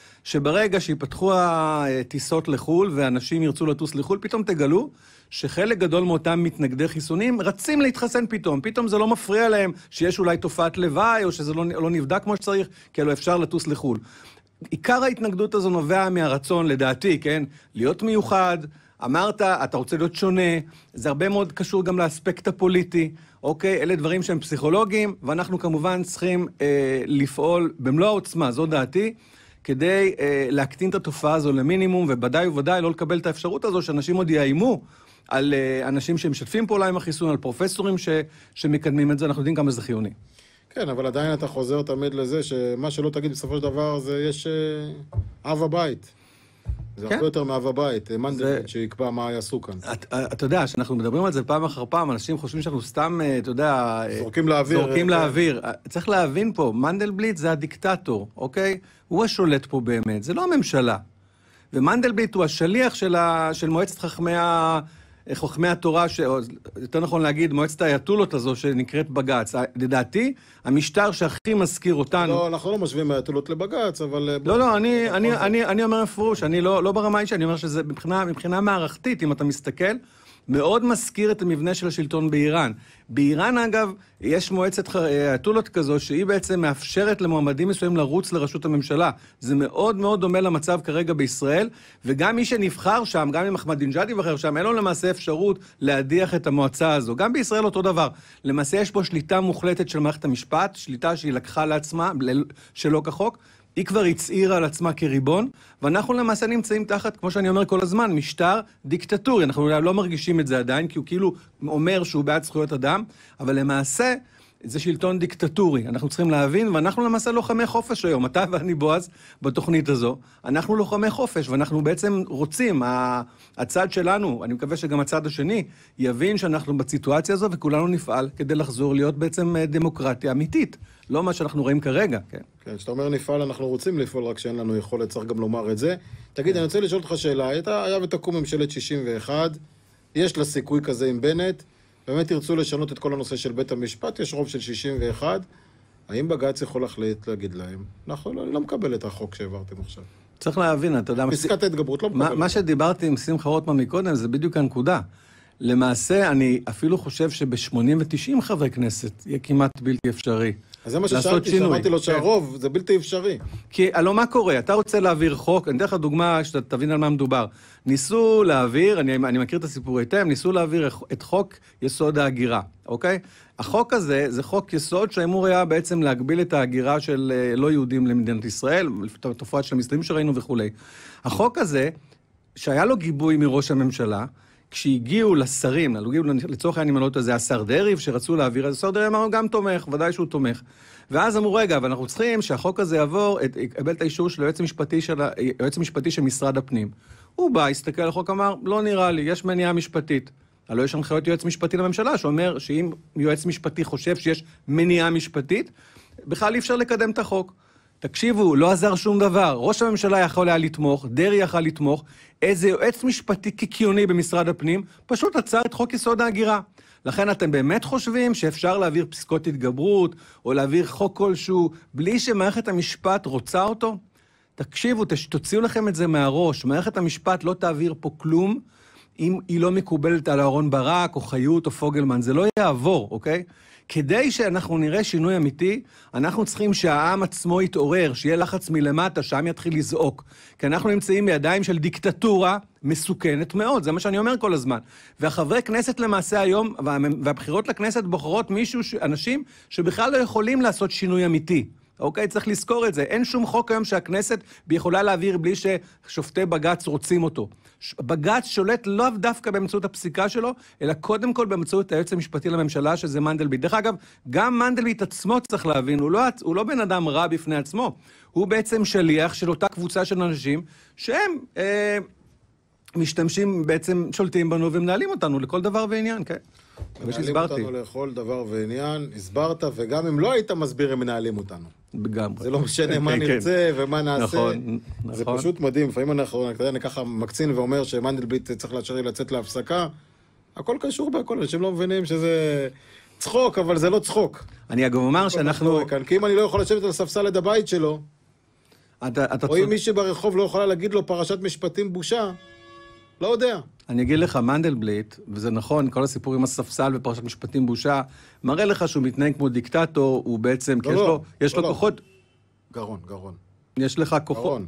שברגע שיפתחו הטיסות לחול ואנשים ירצו לטוס לחול, פתאום תגלו שחלק גדול מאותם מתנגדי חיסונים רצים להתחסן פתאום. פתאום זה לא מפריע להם שיש אולי תופעת לוואי או שזה לא, לא נבדק כמו שצריך, כי לא אפשר לטוס לחול. עיקר ההתנגדות הזו נובע מהרצון, לדעתי, כן, להיות מיוחד. אמרת, אתה רוצה להיות שונה, זה הרבה מאוד קשור גם לאספקט הפוליטי, אוקיי? אלה דברים שהם פסיכולוגיים, ואנחנו כמובן צריכים אה, לפעול במלוא העוצמה, זו דעתי, כדי אה, להקטין את התופעה הזו למינימום, ובוודאי ובוודאי לא לקבל את האפשרות הזו, שאנשים עוד יאיימו על אה, אנשים שמשתפים פעולה עם החיסון, על פרופסורים ש, שמקדמים את זה, אנחנו יודעים כמה זה חיוני. כן, אבל עדיין אתה חוזר תמיד לזה, שמה שלא תגיד בסופו של דבר, זה יש אה, אב הבית. זה כן? הרבה יותר מאב הבית, מנדלבליט זה... שיקבע מה יעשו כאן. אתה את, יודע, שאנחנו מדברים על זה פעם אחר פעם, אנשים חושבים שאנחנו סתם, אתה יודע... זורקים לאוויר. זורקים לאוויר. צריך להבין פה, מנדלבליט זה הדיקטטור, אוקיי? הוא השולט פה באמת, זה לא הממשלה. ומנדלבליט הוא השליח של, ה... של מועצת חכמי, ה... חכמי התורה, ש... יותר נכון להגיד, מועצת האייתולות הזו שנקראת בג"ץ. לדעתי, המשטר שהכי מזכיר אותנו... לא, אנחנו לא משווים האייתולות לבג"ץ, אבל... לא, לא, אני, אני, אני, אני אומר מפרוש, אני לא, לא ברמה אישית, אני אומר שזה מבחינה, מבחינה מערכתית, אם אתה מסתכל, מאוד מזכיר את המבנה של השלטון באיראן. באיראן, אגב, יש מועצת האייתולות כזו, שהיא בעצם מאפשרת למועמדים מסוים לרוץ לראשות הממשלה. זה מאוד מאוד דומה למצב כרגע בישראל, וגם מי שנבחר שם, גם אם אחמדינג'אד יבחר שם, אין לו למעשה אפשרות להדיח את המועצה הזו. גם בישראל אותו דבר. למעשה יש פה שליטה מוחלטת של מערכת המשפט, שליטה שהיא לקחה לעצמה, שלא כחוק, היא כבר הצעירה על עצמה כריבון, ואנחנו למעשה נמצאים תחת, כמו שאני אומר כל הזמן, משטר דיקטטורי. אנחנו לא מרגישים את זה עדיין, כי הוא כאילו אומר שהוא בעד זכויות אדם, אבל למעשה זה שלטון דיקטטורי. אנחנו צריכים להבין, ואנחנו למעשה לוחמי חופש היום. אתה ואני בועז בתוכנית הזו, אנחנו לוחמי חופש, ואנחנו בעצם רוצים, הצד שלנו, אני מקווה שגם הצד השני, יבין שאנחנו בסיטואציה הזו, וכולנו נפעל כדי לחזור להיות בעצם דמוקרטיה אמיתית. לא מה שאנחנו רואים כרגע, כן. כן, שאתה אומר נפעל, אנחנו רוצים לפעול, רק שאין לנו יכולת, צריך גם לומר את זה. תגיד, אני רוצה לשאול אותך שאלה, היה ותקום ממשלת שישים ואחת, יש לה סיכוי כזה עם בנט, באמת ירצו לשנות את כל הנושא של בית המשפט, יש רוב של שישים ואחת, האם בג"ץ יכול להחליט להגיד להם? אנחנו לא, אני לא מקבל את החוק שהעברתם עכשיו. צריך להבין, אתה יודע... פסקת ההתגברות לא מקבל. מה שדיברתי עם שמחה רוטמן מקודם, זה בדיוק הנקודה. למעשה, אני אפילו חושב שב-שמונים ותשעים חברי כנסת יהיה כמעט בלתי אפשרי. אז זה מה ששאלתי, שאמרתי לו שהרוב זה בלתי אפשרי. כי הלוא מה קורה? אתה רוצה להעביר חוק, אני אתן לך דוגמה שאתה תבין על מה מדובר. ניסו להעביר, אני, אני מכיר את הסיפור היטב, ניסו להעביר את חוק יסוד ההגירה, אוקיי? החוק הזה זה חוק יסוד שאמור היה בעצם להגביל את ההגירה של לא יהודים למדינת ישראל, תופעת של המסתרים שראינו וכו'. החוק הזה, שהיה לו גיבוי מראש הממשלה, כשהגיעו לשרים, לצורך העניין מנות הזה, השר דרעי, שרצו להעביר, אז השר דרעי אמר, הוא גם תומך, ודאי שהוא תומך. ואז אמרו, רגע, אבל אנחנו צריכים שהחוק הזה יעבור, יקבל את האישור של היועץ המשפטי של, היועץ המשפטי של משרד הפנים. הוא בא, הסתכל על החוק, אמר, לא נראה לי, יש מניעה משפטית. הלוא יש הנחיות יועץ משפטי לממשלה, שאומר שאם יועץ משפטי חושב שיש מניעה משפטית, בכלל אי אפשר לקדם את החוק. תקשיבו, לא עזר שום דבר. ראש הממשלה יכול היה לתמוך, דרעי יכול לתמוך, איזה יועץ משפטי קיקיוני במשרד הפנים, פשוט עצר את חוק יסוד ההגירה. לכן אתם באמת חושבים שאפשר להעביר פסקות התגברות, או להעביר חוק כלשהו, בלי שמערכת המשפט רוצה אותו? תקשיבו, תוציאו לכם את זה מהראש. מערכת המשפט לא תעביר פה כלום, אם היא לא מקובלת על אהרון ברק או חיות או פוגלמן, זה לא יעבור, אוקיי? כדי שאנחנו נראה שינוי אמיתי, אנחנו צריכים שהעם עצמו יתעורר, שיהיה לחץ מלמטה, שהעם יתחיל לזעוק. כי אנחנו נמצאים בידיים של דיקטטורה מסוכנת מאוד, זה מה שאני אומר כל הזמן. והחברי כנסת למעשה היום, והבחירות לכנסת בוחרות מישהו, אנשים שבכלל לא יכולים לעשות שינוי אמיתי. אוקיי, צריך לזכור את זה. אין שום חוק היום שהכנסת יכולה להעביר בלי ששופטי בג"ץ רוצים אותו. בג"ץ שולט לא דווקא באמצעות הפסיקה שלו, אלא קודם כל באמצעות היועץ המשפטי לממשלה, שזה מנדלבליט. דרך אגב, גם מנדלבליט עצמו צריך להבין, הוא לא, הוא לא בן אדם רע בפני עצמו. הוא בעצם שליח של אותה קבוצה של אנשים שהם אה, משתמשים, בעצם שולטים בנו ומנהלים אותנו לכל דבר ועניין, כן. מנהלים אותנו לכל דבר ועניין, הסברת, וגם אם לא היית מסביר, הם מנהלים אותנו. בגמרי. זה לא משנה מה נרצה ומה נעשה. נכון, זה נכון. פשוט מדהים. לפעמים אנחנו, אני ככה מקצין ואומר שמנדלבליט צריך לאשר לי לצאת להפסקה. הכל קשור בהכל, אנשים לא מבינים שזה צחוק, אבל זה לא צחוק. אני אגב אומר שאנחנו... כי אם אני לא יכול לשבת על ספסל ליד הבית שלו, אתה, אתה או אם מישהו ברחוב לא יכולה להגיד לו פרשת משפטים בושה, לא יודע. אני אגיד לך, מנדלבליט, וזה נכון, כל הסיפור עם הספסל ופרשת משפטים בושה, מראה לך שהוא מתנהג כמו דיקטטור, הוא בעצם, כי יש לו, יש לו כוחות... גרון, גרון. יש לך כוחות...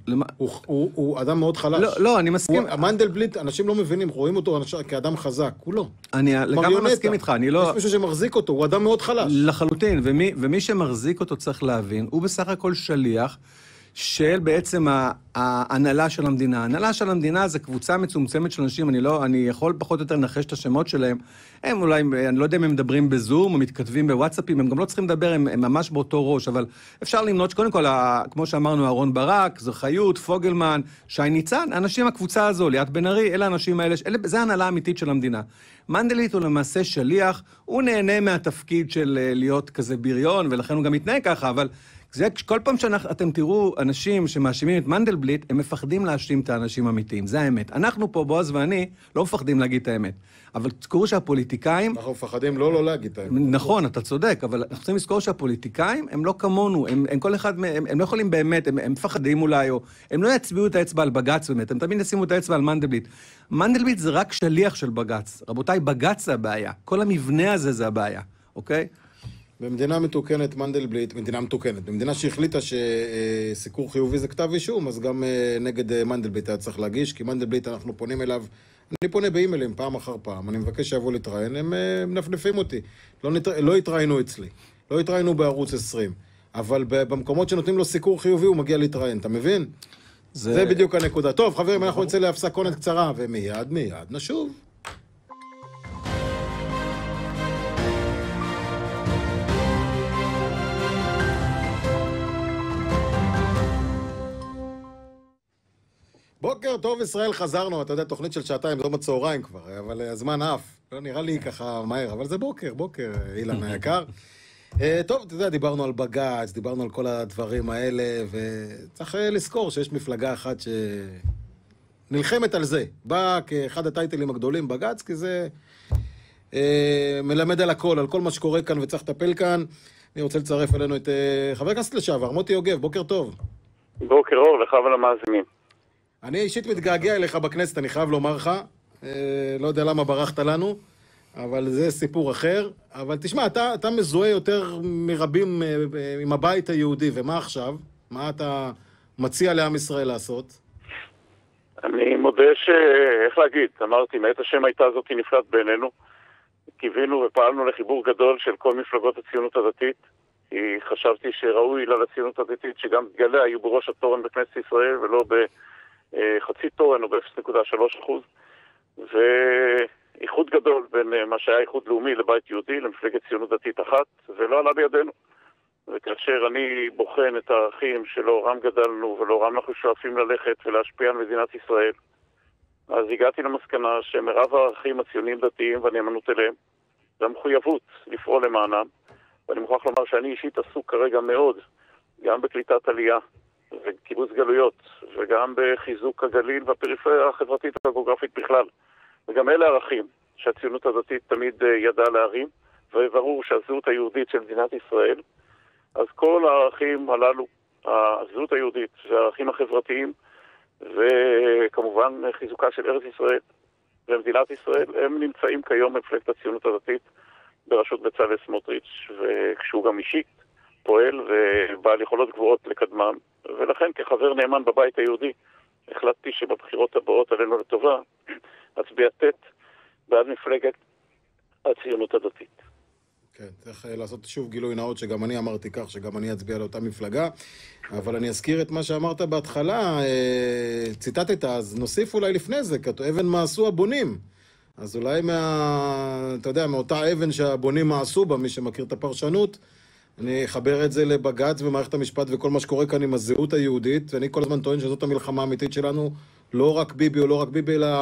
הוא אדם מאוד חלש. לא, לא, אני מסכים. מנדלבליט, אנשים לא מבינים, רואים אותו כאדם חזק, הוא לא. אני לגמרי מסכים איתך, אני לא... יש מישהו שמחזיק אותו, הוא אדם מאוד חלש. לחלוטין, ומי שמחזיק אותו צריך להבין, הוא בסך הכל שליח, של בעצם ההנהלה של המדינה. ההנהלה של המדינה זה קבוצה מצומצמת של אנשים, אני לא, אני יכול פחות או יותר לנחש את השמות שלהם. הם אולי, אני לא יודע אם הם מדברים בזום, או מתכתבים בוואטסאפים, הם גם לא צריכים לדבר, הם, הם ממש באותו ראש, אבל אפשר למנות שקודם כל, כמו שאמרנו, אהרון ברק, זו חיות, פוגלמן, שי ניצן, אנשים הקבוצה הזו, ליאת בן ארי, אלה האנשים האלה, אלה, זה ההנהלה האמיתית של המדינה. מנדלבליט הוא למעשה שליח, הוא נהנה מהתפקיד של להיות כזה בריון, ולכן הוא גם מתנהג ככה, אבל זה, כל פעם שאתם תראו אנשים שמאשימים את מנדלבליט, הם מפחדים להאשים את האנשים האמיתיים, זה האמת. אנחנו פה, בועז ואני, לא מפחדים להגיד את האמת. אבל תזכרו שהפוליטיקאים... אנחנו מפחדים לא לא להגיד את האמת. נכון, אתה צודק, אבל אנחנו צריכים לזכור שהפוליטיקאים הם לא כמונו, הם, הם כל אחד, הם, הם לא יכולים באמת, הם, הם מפחדים אולי, או הם לא יצביעו את האצבע על בג"ץ באמת, הם תמיד ישימו את האצבע על מנדלבליט. מנדלבליט זה רק שליח של בג"ץ. רבותיי, בג"ץ זה הבעיה. כל המבנה הזה זה הבעיה, אוקיי? במדינה מתוקנת מנדלבליט, מדינה מתוקנת, במדינה שהחליטה שסיקור חיובי זה כתב אישום, אז גם נגד מנדלבליט היה צריך להגיש, כי מנדלבליט אנחנו פונים אליו, אני פונה באימיילים פעם אחר פעם, אני מבקש שיבוא להתראיין, הם מנפנפים אותי, לא, נתרא... לא התראיינו אצלי, לא התראיינו בערוץ עשרים, אבל במקומות שנותנים לו סיקור חיובי הוא מגיע להתראיין, אתה מבין? זה, זה בדיוק הנקודה. טוב חברים, אנחנו נצא להפסקונת קצרה, ומיד מיד נשוב. בוקר טוב ישראל, חזרנו, אתה יודע, תוכנית של שעתיים, זה לא בצהריים כבר, אבל הזמן עף, לא נראה לי ככה מהר, אבל זה בוקר, בוקר, אילן היקר. טוב, אתה יודע, דיברנו על בג"ץ, דיברנו על כל הדברים האלה, וצריך לזכור שיש מפלגה אחת שנלחמת על זה, באה כאחד הטייטלים הגדולים בג"ץ, כי זה מלמד על הכל, על כל מה שקורה כאן וצריך לטפל כאן. אני רוצה לצרף אלינו את חבר הכנסת לשעבר, מוטי יוגב, בוקר טוב. בוקר אור, לך ולמאזינים. אני אישית מתגעגע אליך בכנסת, אני חייב לומר לך, אה, לא יודע למה ברחת לנו, אבל זה סיפור אחר. אבל תשמע, אתה, אתה מזוהה יותר מרבים אה, עם הבית היהודי, ומה עכשיו? מה אתה מציע לעם ישראל לעשות? אני מודה ש... איך להגיד? אמרתי, מאת השם הייתה זאת נפלט בינינו. קיווינו ופעלנו לחיבור גדול של כל מפלגות הציונות הדתית. כי חשבתי שראוי לה לציונות הדתית שגם גליה היו בראש התורן בכנסת ישראל ולא ב... חצי תורן או ב-אפס נקודה שלוש אחוז, ואיחוד גדול בין מה שהיה איחוד לאומי לבית יהודי, למפלגת ציונות דתית אחת, ולא עלה בידינו. וכאשר אני בוחן את הערכים שלאורם גדלנו ולאורם אנחנו שואפים ללכת ולהשפיע על מדינת ישראל, אז הגעתי למסקנה שמרב הערכים הציוניים דתיים והנאמנות אליהם, זה המחויבות לפעול למענם, ואני מוכרח לומר שאני אישית עסוק כרגע מאוד, גם בקליטת עלייה, וקיבוץ גלויות, וגם בחיזוק הגליל והפריפריה החברתית והגיאוגרפית בכלל. וגם אלה ערכים שהציונות הדתית תמיד ידעה להרים, וברור שהזהות היהודית של מדינת ישראל, אז כל הערכים הללו, הזהות היהודית והערכים החברתיים, וכמובן חיזוקה של ארץ ישראל, במדינת ישראל, הם נמצאים כיום במפלגת הציונות הדתית בראשות בצלאל סמוטריץ', וכשהוא גם אישית פועל ובעל יכולות גבוהות לקדמם, ולכן כחבר נאמן בבית היהודי החלטתי שבבחירות הבאות עלינו לטובה אצביע תת בעד מפלגת הציונות הדתית. כן, צריך לעשות שוב גילוי נאות שגם אני אמרתי כך, שגם אני אצביע לאותה מפלגה, אבל אני אזכיר את מה שאמרת בהתחלה, ציטטת, אז נוסיף אולי לפני זה, כתוב אבן מעשו הבונים. אז אולי מה, אתה יודע, מאותה אבן שהבונים מעשו בה, מי שמכיר את הפרשנות, אני אחבר את זה לבג"ץ ומערכת המשפט וכל מה שקורה כאן עם הזהות היהודית, ואני כל הזמן טוען שזאת המלחמה האמיתית שלנו, לא רק ביבי או לא רק ביבי, אלא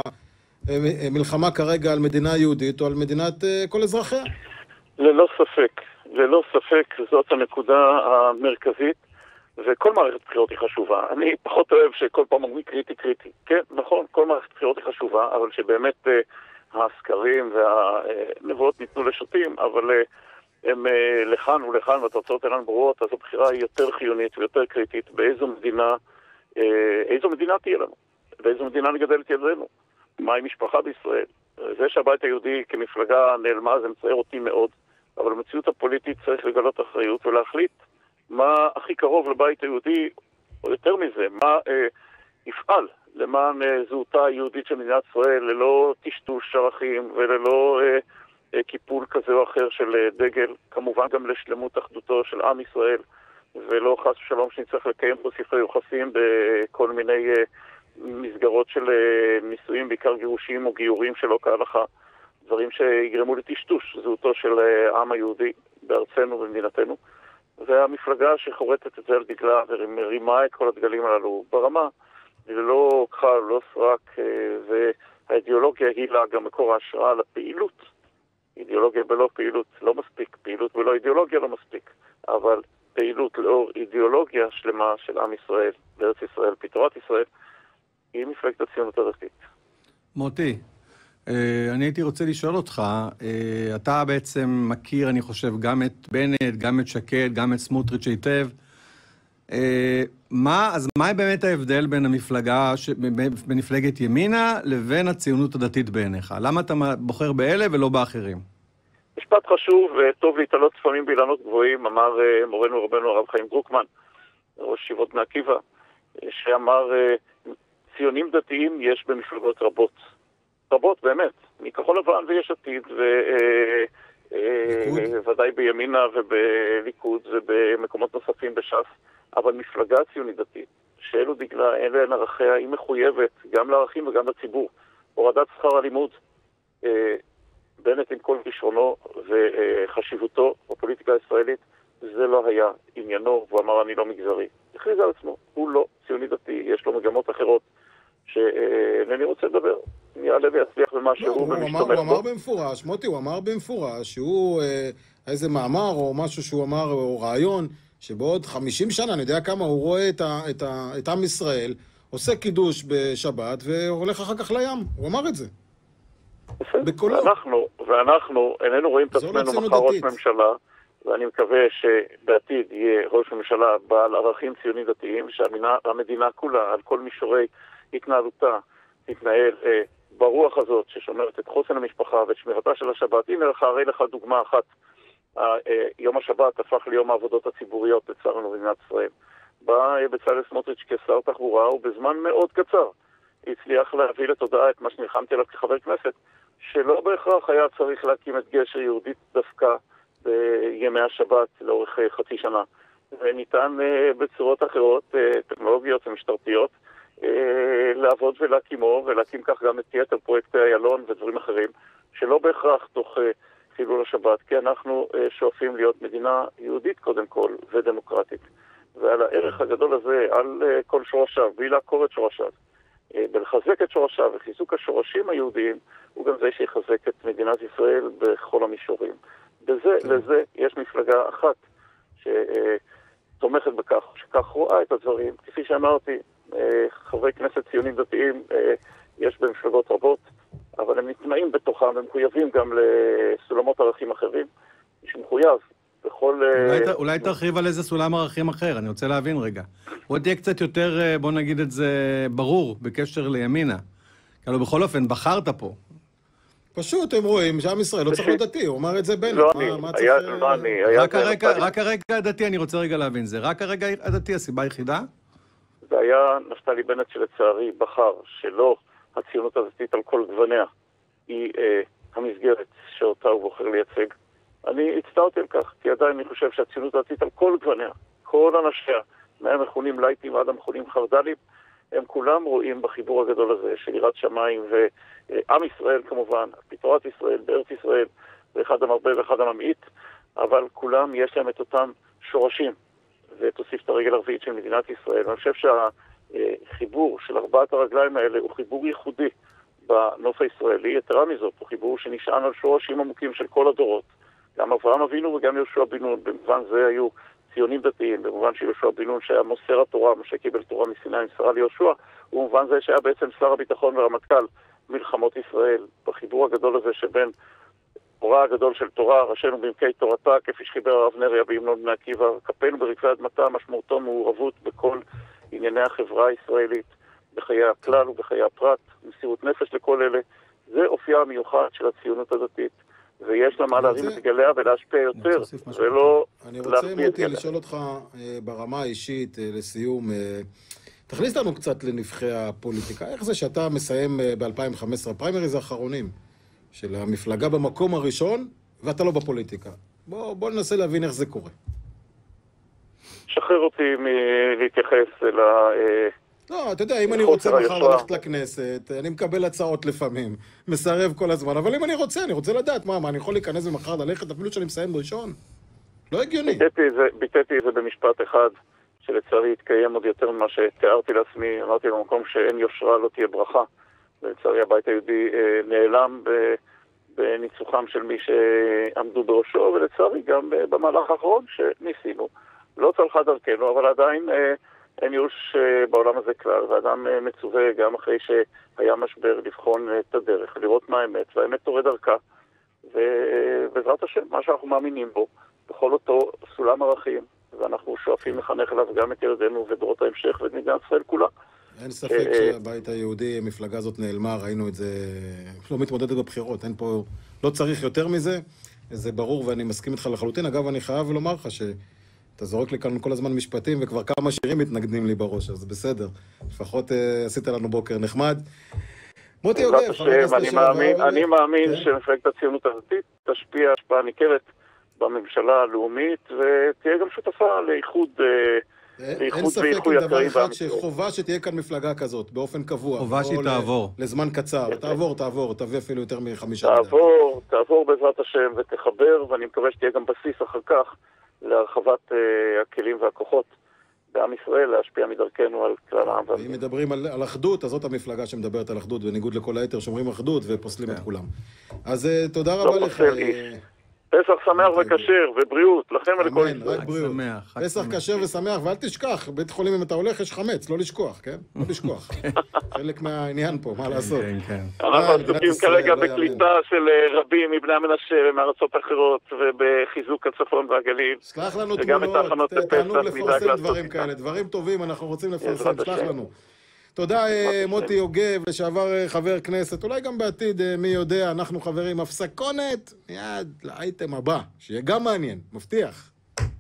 מלחמה כרגע על מדינה יהודית או על מדינת כל אזרחיה. ללא ספק, ללא ספק, זאת הנקודה המרכזית, וכל מערכת בחירות היא חשובה. אני פחות אוהב שכל פעם אומרים קריטי קריטי. כן, נכון, כל מערכת בחירות היא חשובה, אבל שבאמת הסקרים והנבואות ניתנו לשוטים, אבל הם לכאן ולכאן והתוצאות אינן ברורות, אז הבחירה היא יותר חיונית ויותר קריטית באיזו מדינה, איזו מדינה תהיה לנו, באיזו מדינה נגדל את ילדינו, מהי משפחה בישראל. זה שהבית היהודי כמפלגה נעלמה זה מצער אותי מאוד, אבל במציאות הפוליטית צריך לגלות אחריות ולהחליט מה הכי קרוב לבית היהודי, או יותר מזה, מה אה, יפעל למען אה, זהותה היהודית של מדינת ישראל, ללא טשטוש ערכים וללא אה, אה, קיפול כזה או אחר של אה, דגל, כמובן גם לשלמות אחדותו של עם ישראל, ולא חס ושלום שנצטרך לקיים פה סכסוכי יוחסין בכל מיני אה, מסגרות של אה, נישואים, בעיקר גירושים או גיורים שלא כהלכה, דברים שיגרמו לטשטוש זהותו של אה, העם היהודי בארצנו ובמדינתנו. והמפלגה שחורטת את זה על דגלה ומרימה את כל הדגלים הללו ברמה, זה לא קל, לא סרק, והאידיאולוגיה היא לה גם מקור ההשראה לפעילות. אידיאולוגיה בלא פעילות לא מספיק, פעילות בלא אידיאולוגיה לא מספיק, אבל פעילות לאור אידיאולוגיה שלמה של עם ישראל, בארץ ישראל, בתורת ישראל, היא מפלגת הציונות הדתית. מוטי, אני הייתי רוצה לשאול אותך, אתה בעצם מכיר, אני חושב, גם את בנט, גם את שקד, גם את סמוטריץ' היטב. מה, אז מה באמת ההבדל בין המפלגה, בין מפלגת ימינה לבין הציונות הדתית בעיניך? למה אתה בוחר באלה ולא באחרים? משפט חשוב וטוב להתעלות לפעמים באילנות גבוהים, אמר מורנו רבנו הרב חיים דרוקמן, ראש ישיבות בני עקיבא, שאמר, ציונים דתיים יש במפלגות רבות. רבות באמת, מכחול לבן ויש עתיד, וודאי בימינה ובליכוד ובמקומות נוספים בש"ס, אבל מפלגה ציונית דתית, שאלו דגלה, אלה הן ערכיה, היא מחויבת גם לערכים וגם לציבור. הורדת שכר הלימוד, בנט עם כל כישרונו וחשיבותו בפוליטיקה הישראלית, זה לא היה עניינו, והוא אמר אני לא מגזרי. הכריז על עצמו, הוא לא ציוני דתי, יש לו מגמות אחרות שאינני רוצה לדבר. יעלה ויצליח במה שהוא ומשתמש בו. הוא אמר במפורש, מוטי, הוא אמר במפורש שהוא איזה מאמר או משהו שהוא אמר, או רעיון, שבעוד חמישים שנה, אני יודע כמה, הוא רואה את עם ישראל, עושה קידוש בשבת והולך אחר כך לים. הוא אמר את זה. ואנחנו, ואנחנו איננו רואים את עצמנו מחר ראש ממשלה, ואני מקווה שבעתיד יהיה ראש ממשלה בעל ערכים ציוני דתיים, שהמדינה כולה, על כל מישורי התנהלותה, תתנהל אה, ברוח הזאת ששומרת את חוסן המשפחה ואת שמירתה של השבת. הנה לך, הרי לך דוגמה אחת. אה, אה, יום השבת הפך ליום העבודות הציבוריות לצערנו במדינת ישראל. בא אה, בצלאל סמוטריץ' כשר תחבורה, ובזמן מאוד קצר הצליח להביא לתודעה את מה שנלחמתי עליו כחבר כנסת, שלא בהכרח היה צריך להקים את גשר יהודית דווקא בימי השבת לאורך אה, חצי שנה. וניתן אה, בצורות אחרות, אה, טכנולוגיות ומשטרתיות, לעבוד ולהקימו, ולהקים כך גם את יתר פרויקטי איילון ודברים אחרים, שלא בהכרח תוך חילול השבת, כי אנחנו שואפים להיות מדינה יהודית קודם כל, ודמוקרטית. ועל הערך הגדול הזה, על כל שורשיו, בלי לעקור את שורשיו, בלחזק את שורשיו וחיזוק השורשים היהודיים, הוא גם זה שיחזק את מדינת ישראל בכל המישורים. בזה, לזה, יש מפלגה אחת שתומכת בכך, שכך רואה את הדברים, כפי שאמרתי, חברי כנסת ציונים דתיים יש במפלגות רבות, אבל הם נטמעים בתוכם, הם מחויבים גם לסולמות ערכים אחרים, שמחויב בכל... אולי תרחיב על איזה סולם ערכים אחר, אני רוצה להבין רגע. בוא תהיה קצת יותר, בוא נגיד את זה, ברור, בקשר לימינה. כאילו בכל אופן, בחרת פה, פשוט הם רואים שעם ישראל לא צריך להיות דתי, הוא אמר את זה בנט. לא אני, לא אני. רק הרגע הדתי, אני רוצה רגע להבין, זה רק הרגע הדתי הסיבה היחידה? זה היה נפתלי בנט שלצערי בחר שלא הציונות הדתית על כל גווניה היא אה, המסגרת שאותה הוא בוחר לייצג. אני הצטערתי על כך, כי עדיין אני חושב שהציונות הדתית על כל גווניה, כל אנשיה, מהם מכונים לייטים ועד המכונים חרד"לים, הם כולם רואים בחיבור הגדול הזה של יראת שמיים ועם ישראל כמובן, בתורת ישראל, בארץ ישראל, ואחד המרבה ואחד הממעיט, אבל כולם יש להם את אותם שורשים, ותוסיף את הרגל הרביעית של מדינת ישראל. אני חושב שהחיבור של ארבעת הרגליים האלה הוא חיבור ייחודי בנוף הישראלי, יתרה מזאת, הוא חיבור שנשען על שורשים עמוקים של כל הדורות. גם אברהם אבינו וגם יהושע בן נון, במובן זה היו ציונים דתיים, במובן שיהושע בן נון שהיה מוסר התורה, משה קיבל תורה מסיני נמסרה ליהושע, ובמובן זה שהיה בעצם שר הביטחון ורמטכ"ל מלחמות ישראל, בחיבור הגדול הזה שבין תורה הגדול של תורה, ראשינו במקי תורתה, כפי שחיבר הרב נריה בהמנון בני עקיבא, כפינו ברקבי אדמתה, משמעותו מעורבות בכל ענייני החברה הישראלית, בחיי הכלל ובחיי הפרט, מסירות נפש לכל אלה. זה אופייה המיוחד של הציונות הדתית, ויש לה מה להרים את גליה ולהשפיע יותר, ולא אני רוצה, מוטי, לשאול אותך ברמה האישית, לסיום, תכניס לנו קצת לנבחי הפוליטיקה. איך זה שאתה מסיים ב-אלפיים וחמש עשרה הפריימריז האחרונים של המפלגה במקום הראשון, ואתה לא בפוליטיקה? בוא, בוא ננסה להבין איך זה קורה. שחרר אותי מלהתייחס אל ה... לא, אתה יודע, אם אני רוצה מחר ללכת לכנסת, אני מקבל הצעות לפעמים, מסרב כל הזמן, אבל אם אני רוצה, אני רוצה לדעת, מה, מה, אני יכול להיכנס ומחר ללכת, אפילו שאני מסיים ראשון? לא הגיוני. ביטאתי את זה במשפט אחד, שלצערי התקיים עוד יותר ממה שתיארתי לעצמי, אמרתי במקום שאין יושרה, לא תהיה ברכה, ולצערי הבית היהודי נעלם בניצוחם של מי שעמדו בראשו, ולצערי גם במהלך האחרון שניסינו. לא צלחה דרכנו, אבל עדיין אין ייאוש בעולם הזה כלל, ואדם מצווה גם אחרי שהיה משבר לבחון את הדרך, לראות מה האמת, והאמת תורד דרכה, ובעזרת השם, מה שאנחנו מאמינים בו, בכל אותו סולם ערכים, ואנחנו שואפים לחנך אליו גם את ילדינו ודורות ההמשך ואת מדינת ישראל כולה. אין ספק שהבית היהודי, המפלגה הזאת נעלמה, ראינו את זה, לא מתמודדת בבחירות, אין פה, לא צריך יותר מזה, זה ברור ואני מסכים איתך לחלוטין. אגב, אני חייב לומר לך ש... אתה זורק לי כאן כל הזמן משפטים, וכבר כמה שירים מתנגדים לי בראש, אז בסדר. לפחות uh, עשית לנו בוקר נחמד. מוטי יוגב, אני מאמין, אני מאמין שמפלגת הציונות הדתית תשפיע השפעה ניכרת בממשלה הלאומית, ותהיה גם שותפה לאיחוד אין ספק עם דבר אחד שחובה שתהיה כאן מפלגה כזאת, באופן קבוע. חובה שהיא תעבור. לזמן קצר. תעבור, תעבור, תביא אפילו יותר מחמישה. תעבור, תעבור בעזרת השם ותחבר, ואני מקווה שתהיה גם בסיס אחר כך להרחבת הכלים והכוחות בעם ישראל, להשפיע מדרכנו על כלל העם. אם מדברים על אחדות, אז זאת המפלגה שמדברת על אחדות, בניגוד לכל היתר שאומרים אחדות ופוסלים את כולם. אז תודה רבה לך. פסח שמח וכשר, ובריאות, לכם ולכל ישראל. רק בריאות. פסח כשר ושמח, ואל תשכח, בית חולים אם אתה הולך יש חמץ, לא לשכוח, כן? לא לשכוח. חלק מהעניין פה, מה לעשות? אנחנו עסוקים כרגע בקליטה של רבים מבני המנשה ומארצות אחרות, ובחיזוק הצפון והגליל. סלח לנו תמונות, תענוג לפרסם דברים כאלה, דברים טובים אנחנו רוצים לפרסם, סלח לנו. תודה מוטי יוגב, לשעבר חבר כנסת, אולי גם בעתיד, מי יודע, אנחנו חברים, הפסקונת, מיד לאייטם הבא, שיהיה גם מעניין, מבטיח.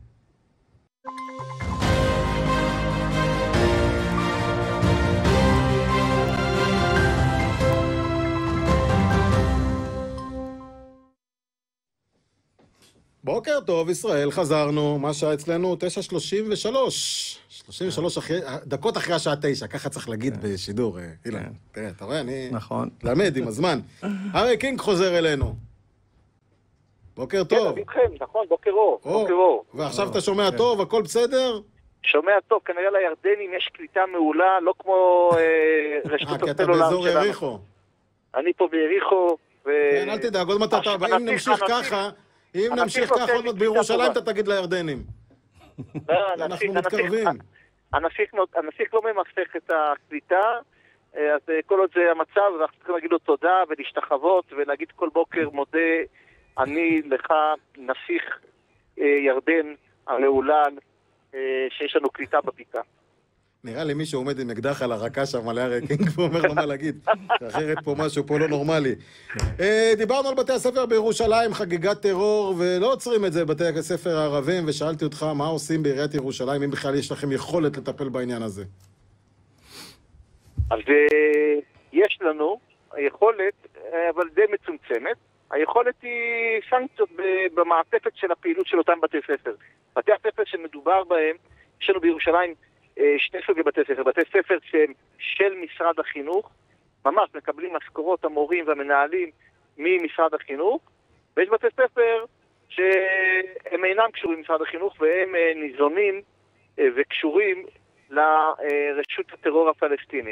בוקר טוב, ישראל, חזרנו, מה שעה אצלנו? תשע שלושים ושלוש. שלושים ושלוש דקות אחרי השעה תשע, ככה צריך להגיד בשידור. אילן, תראה, אתה רואה, אני... נכון. למד עם הזמן. ארי קינג חוזר אלינו. בוקר טוב. כן, איתכם, נכון, בוקר אור. בוקר אור. ועכשיו אתה שומע טוב, הכל בסדר? שומע טוב, כנראה לירדנים יש קליטה מעולה, לא כמו רשתות הסלולר שלנו. אה, כי אתה באזור יריחו. אני פה ביריחו. כן, אל תדאג, עוד מעט אתה... אם נמשיך ככה... אם נמשיך ככה עוד מעט בירושלים, אתה תגיד לירדנים. אנחנו מתקרבים. הנסיך לא ממסך את הקליטה, אז כל עוד זה המצב, אנחנו צריכים להגיד לו תודה ולהשתחוות, ולהגיד כל בוקר מודה אני לך נסיך ירדן המעולל, שיש לנו קליטה בבקעה. נראה לי מישהו עומד עם אקדח על הרקה שם על הארי קינג ואומר לו מה להגיד, אחרת פה משהו פה לא נורמלי. דיברנו על בתי הספר בירושלים, חגיגת טרור, ולא עוצרים את זה בבתי הספר הערבים, ושאלתי אותך מה עושים בעיריית ירושלים, אם בכלל יש לכם יכולת לטפל בעניין הזה. אז יש לנו יכולת, אבל די מצומצמת. היכולת היא סנקציות במעטפת של הפעילות של אותם בתי ספר. בתי הספר שמדובר בהם, יש לנו בירושלים שני סוגי בתי ספר. בתי ספר שהם של משרד החינוך, ממש מקבלים משכורות המורים והמנהלים ממשרד החינוך, ויש בתי ספר שהם אינם קשורים למשרד החינוך, והם ניזונים וקשורים לרשות הטרור הפלסטינית.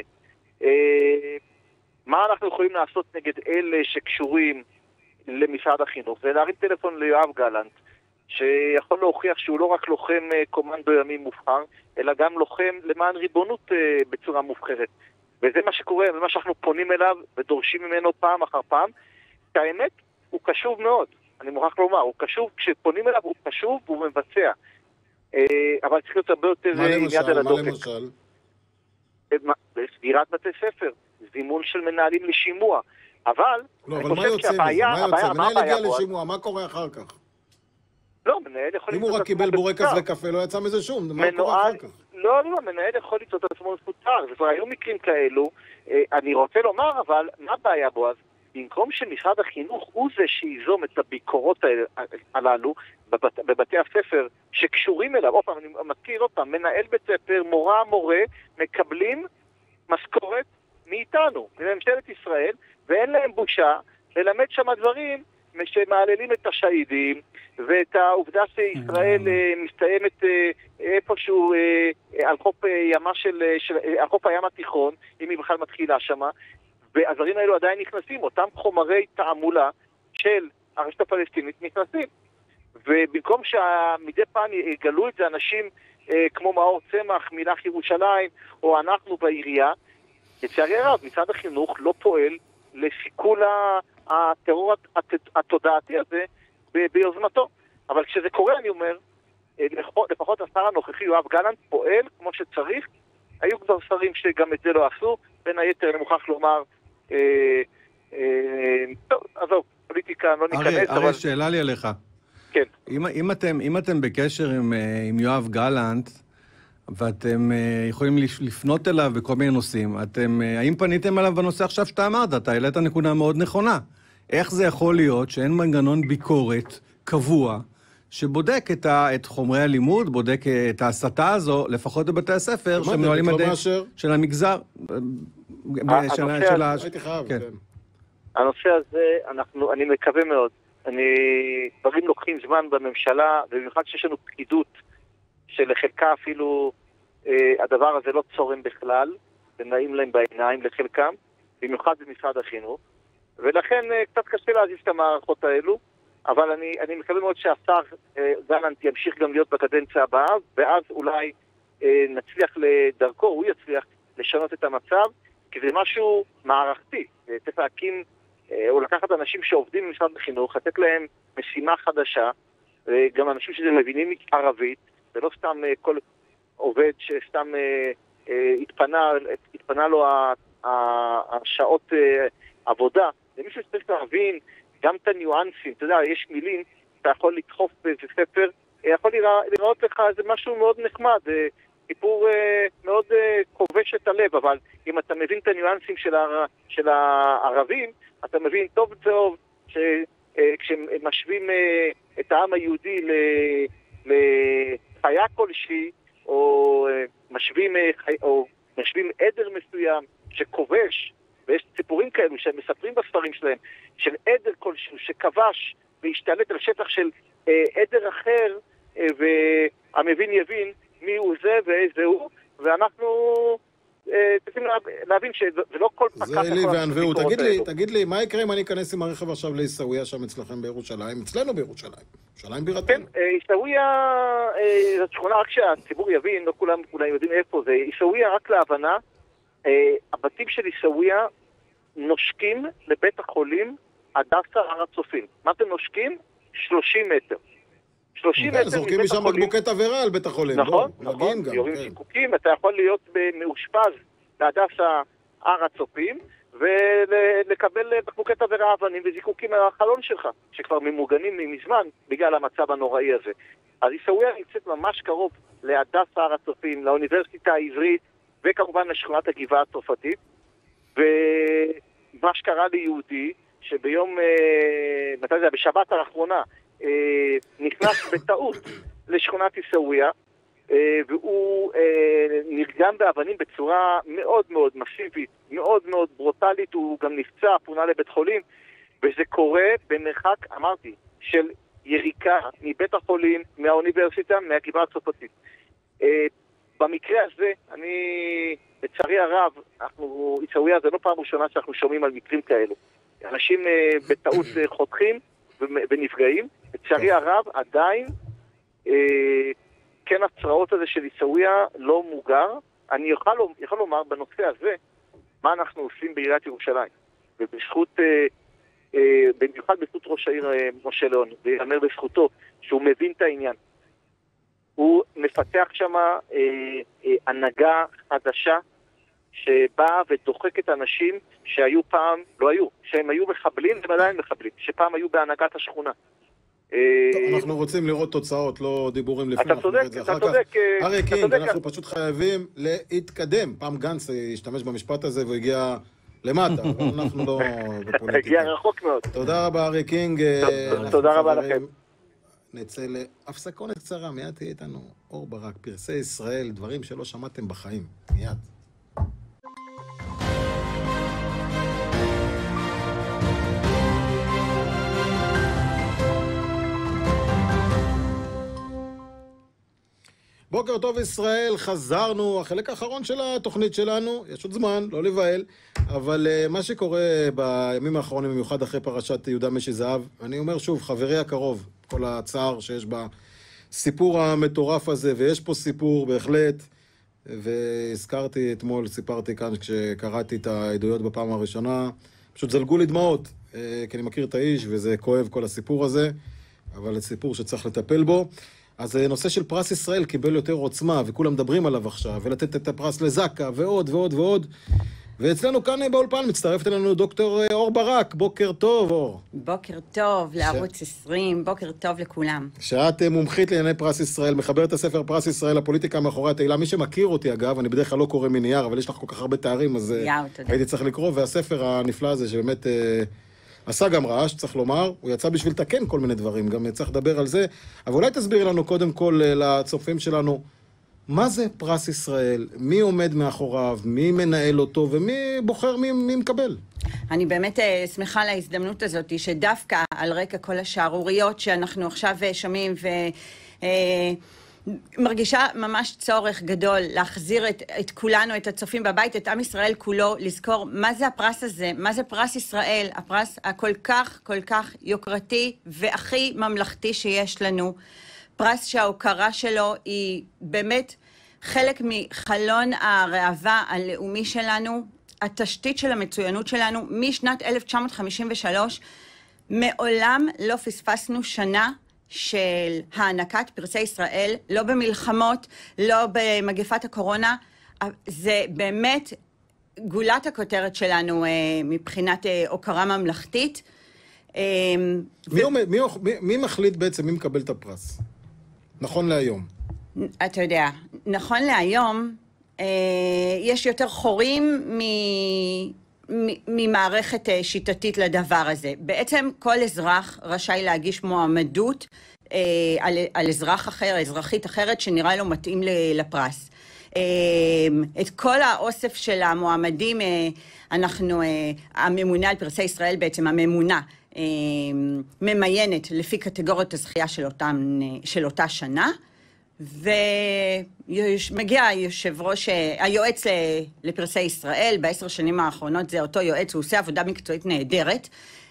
מה אנחנו יכולים לעשות נגד אלה שקשורים למשרד החינוך? זה להרים טלפון ליואב גלנט, שיכול להוכיח שהוא לא רק לוחם קומנדו ימי מובחר, אלא גם לוחם למען ריבונות בצורה מובחרת. וזה מה שקורה, ומה שאנחנו פונים אליו ודורשים ממנו פעם אחר פעם. האמת, הוא קשוב מאוד, אני מוכרח לומר, הוא קשוב, כשפונים אליו הוא קשוב והוא מבצע. אבל צריך להיות הרבה יותר יד על הדופק. מה למשל? סגירת בתי ספר, זימון של מנהלים לשימוע. אבל, לא, אבל מה יוצא מזה? מה יוצא? מנהל הגיע לשימוע, מה קורה אחר כך? לא, מנהל יכול... אם הוא רק קיבל בורקס לקפה, לא יצא מזה שום, מה קורה אחר כך? לא, לא, מנהל יכול לצאת את עצמו מפוטר, וכבר היו מקרים כאלו. אני רוצה לומר, אבל, מה הבעיה בו אז? במקום שמשרד החינוך הוא זה שיזום את הביקורות הללו בבתי הספר שקשורים אליו, עוד פעם, אני מזכיר עוד פעם, מנהל בית ספר, מורה, מורה, מקבלים משכורת מאיתנו, מממשלת ישראל, ואין להם בושה ללמד שם דברים שמעללים את השהידים, ואת העובדה שישראל מסתיימת איפשהו על חוף ימה של, על חוף הים התיכון, אם היא בכלל מתחילה שמה, והדברים האלו עדיין נכנסים, אותם חומרי תעמולה של הרשת הפלסטינית נכנסים. ובמקום שמדי פעם יגלו את זה אנשים כמו מאור צמח, מלך ירושלים, או אנחנו בעירייה, לצערי הרב, משרד החינוך לא פועל לסיכול הטרור התודעתי הזה ביוזמתו. אבל כשזה קורה, אני אומר, לפחות השר הנוכחי, יואב גלנט, פועל כמו שצריך. היו כבר שרים שגם את זה לא עשו, בין היתר אני מוכרח לומר, טוב, עזוב, פוליטיקה לא ניכנס. ארי, שאלה לי עליך. כן. אם אתם, אם אתם בקשר עם, עם יואב גלנט, ואתם יכולים לפנות אליו בכל מיני נושאים, אתם, האם פניתם אליו בנושא עכשיו שאתה אמרת? אתה העלית נקודה מאוד נכונה. איך זה יכול להיות שאין מנגנון ביקורת קבוע, שבודק את, ה, את חומרי הלימוד, בודק את ההסתה הזו, לפחות בבתי הספר, שמנוהלים עדי של המגזר. הנושא הזה, אנחנו, אני מקווה מאוד. אני, דברים לוקחים זמן בממשלה, ובמיוחד שיש לנו פקידות, שלחלקה אפילו אה, הדבר הזה לא צורם בכלל, ונעים להם בעיניים לחלקם, במיוחד במשרד החינוך, ולכן אה, קצת קשה להזיז את המערכות האלו, אבל אני, אני מקווה מאוד שהשר אה, גלנט ימשיך גם להיות בקדנציה הבאה, ואז אולי אה, נצליח לדרכו, הוא יצליח לשנות את המצב, כי זה משהו מערכתי, צריך להקים, אה, או לקחת אנשים שעובדים במשרד החינוך, לתת להם משימה חדשה, אה, גם אנשים שזה מבינים ערבית, זה לא סתם uh, כל עובד שסתם uh, uh, התפנה, התפנה לו השעות uh, עבודה. זה מישהו שצריך להבין גם את הניואנסים. אתה יודע, יש מילים, אתה יכול לדחוף באיזה ספר, יכול לרא, לראות לך איזה משהו מאוד נחמד, uh, סיפור uh, מאוד uh, כובש את הלב, אבל אם אתה מבין את הניואנסים של, הר, של הערבים, אתה מבין טוב טוב שכשמשווים uh, uh, את העם היהודי ל... לחיה כלשהי, או משווים, או משווים עדר מסוים שכובש, ויש סיפורים כאלו שהם מספרים בספרים שלהם, של עדר כלשהו שכבש והשתלט על שטח של עדר אחר, והמבין יבין מי הוא זה ואיזה הוא, ואנחנו צריכים להבין שזה לא כל פקח... זה לי וענווהו. תגיד לי, תגיד לי, מה יקרה אם אני אכנס עם הרכב עכשיו לעיסאוויה שם אצלכם בירושלים? אצלנו בירושלים. ירושלים בירתנו. כן, עיסאוויה, זאת שכונה רק שהציבור יבין, לא כולם אולי יודעים איפה זה. עיסאוויה, רק להבנה, הבתים של עיסאוויה נושקים לבית החולים הדסה הר הצופים. מה אתם נושקים? שלושים מטר. שלושים מטר מבית החולים. זורקים משם בקבוקי תבערה על בית החולים. נכון, נכון, יורים זיקוקים, אתה יכול להיות מאושפז בהדסה הר הצופים, ולקבל בקבוקי תבערה אבנים וזיקוקים על החלון שלך, שכבר ממוגנים מזמן בגלל המצב הנוראי הזה. אז עיסאוויה נמצאת ממש קרוב להדסה הר הצופים, לאוניברסיטה העברית, וכמובן לשכונת הגבעה הצרפתית. ומה שקרה ליהודי, שביום, מתי זה, בשבת האחרונה, נכנס בטעות לשכונת עיסאוויה, והוא נרגם באבנים בצורה מאוד מאוד מסיבית, מאוד מאוד ברוטלית, הוא גם נפצע, פונה לבית חולים, וזה קורה במרחק, אמרתי, של יריקה מבית החולים, מהאוניברסיטה, מהגבעה הצרפתית. במקרה הזה, אני, לצערי הרב, אנחנו, עיסאוויה זה לא פעם ראשונה שאנחנו שומעים על מקרים כאלו. אנשים בטעות חותכים ונפגעים. לצערי הרב, עדיין, כן הצרעות הזה של עיסאוויה לא מוגר. אני יכול, יכול לומר בנושא הזה, מה אנחנו עושים בעיריית ירושלים. ובזכות, במיוחד בזכות ראש העיר משה ליאון, ויאמר בזכותו, שהוא מבין את העניין. הוא מפתח שם אה, אה, הנהגה חדשה שבאה ודוחקת אנשים שהיו פעם, לא היו, שהם היו מחבלים והם עדיין מחבלים, שפעם היו בהנהגת השכונה. טוב, אנחנו רוצים לראות תוצאות, לא דיבורים לפני. אתה צודק, אתה צודק. אריה קינג, אנחנו פשוט חייבים להתקדם. פעם גנץ השתמש במשפט הזה והוא הגיע למטה, אבל אנחנו לא בפוליטיקה. הגיע רחוק מאוד. תודה רבה, אריה קינג. תודה רבה לכם. נצא להפסקונת קצרה, מיד תהיה איתנו אור ברק, פרסי ישראל, דברים שלא שמעתם בחיים. מיד. בוקר טוב ישראל, חזרנו, החלק האחרון של התוכנית שלנו, יש עוד זמן, לא לבעל, אבל uh, מה שקורה בימים האחרונים, במיוחד אחרי פרשת יהודה משי זהב, אני אומר שוב, חברי הקרוב, כל הצער שיש בסיפור המטורף הזה, ויש פה סיפור בהחלט, והזכרתי אתמול, סיפרתי כאן כשקראתי את העדויות בפעם הראשונה, פשוט זלגו לי דמעות, uh, כי אני מכיר את האיש, וזה כואב כל הסיפור הזה, אבל זה סיפור שצריך לטפל בו. אז נושא של פרס ישראל קיבל יותר עוצמה, וכולם מדברים עליו עכשיו, ולתת את הפרס לזקה, ועוד ועוד ועוד. ואצלנו כאן באולפן מצטרפת אלינו דוקטור אור ברק. בוקר טוב, אור. בוקר טוב לערוץ עשרים, בוקר טוב לכולם. שאת מומחית לענייני פרס ישראל, מחברת הספר פרס ישראל, הפוליטיקה מאחורי התהילה. מי שמכיר אותי, אגב, אני בדרך כלל לא קורא מנייר, אבל יש לך כל כך הרבה תארים, אז יאו, הייתי צריך לקרוא, והספר הנפלא הזה שבאמת עשה גם רעש, צריך לומר, הוא יצא בשביל לתקן כל מיני דברים, גם צריך לדבר על זה, אבל אולי תסביר לנו קודם כל לצופים שלנו, מה זה פרס ישראל, מי עומד מאחוריו, מי מנהל אותו, ומי בוחר מי, מי מקבל? אני באמת שמחה על ההזדמנות הזאת, שדווקא על רקע כל השערוריות שאנחנו עכשיו שומעים, ו... מרגישה ממש צורך גדול להחזיר את, את כולנו, את הצופים בבית, את עם ישראל כולו, לזכור מה זה הפרס הזה, מה זה פרס ישראל, הפרס הכל כך, כל כך יוקרתי והכי ממלכתי שיש לנו. פרס שההוקרה שלו היא באמת חלק מחלון הראווה הלאומי שלנו, התשתית של המצוינות שלנו, משנת אלף תשע מאות חמישים ושלוש, מעולם לא פספסנו שנה, של הענקת פרסי ישראל, לא במלחמות, לא במגפת הקורונה, זה באמת גולת הכותרת שלנו מבחינת הוקרה ממלכתית. מי, ו... מי, מי, מי מחליט בעצם מי מקבל את הפרס? נכון להיום. אתה יודע, נכון להיום, יש יותר חורים מ... ממערכת שיטתית לדבר הזה. בעצם כל אזרח רשאי להגיש מועמדות אה, על, על אזרח אחר, אזרחית אחרת שנראה לו מתאים לפרס. אה, את כל האוסף של המועמדים, אה, אנחנו, אה, הממונה על פרסי ישראל בעצם, הממונה, אה, ממיינת לפי קטגוריות הזכייה של, אותם, של אותה שנה, ומגיע היושב ראש, היועץ לפרסי ישראל, בעשר שנים האחרונות זה אותו יועץ, הוא עושה עבודה מקצועית נהדרת,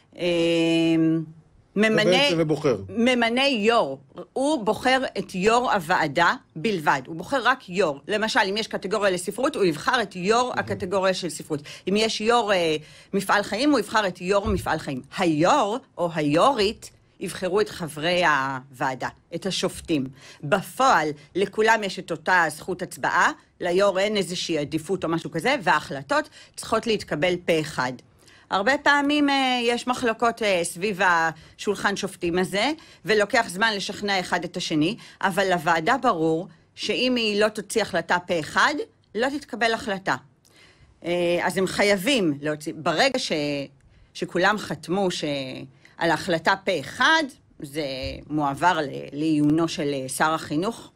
ממנה, ממנה יור, הוא בוחר את יור הוועדה בלבד, הוא בוחר רק יור, למשל אם יש קטגוריה לספרות, הוא יבחר את יור הקטגוריה של ספרות, אם יש יור מפעל חיים, הוא יבחר את יור מפעל חיים. היור או היורית יבחרו את חברי הוועדה, את השופטים. בפועל, לכולם יש את אותה זכות הצבעה, ליו"ר אין איזושהי עדיפות או משהו כזה, וההחלטות צריכות להתקבל פה אחד. הרבה פעמים יש מחלוקות סביב השולחן שופטים הזה, ולוקח זמן לשכנע אחד את השני, אבל לוועדה ברור שאם היא לא תוציא החלטה פה אחד, לא תתקבל החלטה. אז הם חייבים להוציא, ברגע ש, שכולם חתמו ש, על ההחלטה פה אחד, זה מועבר לעיונו של שר החינוך.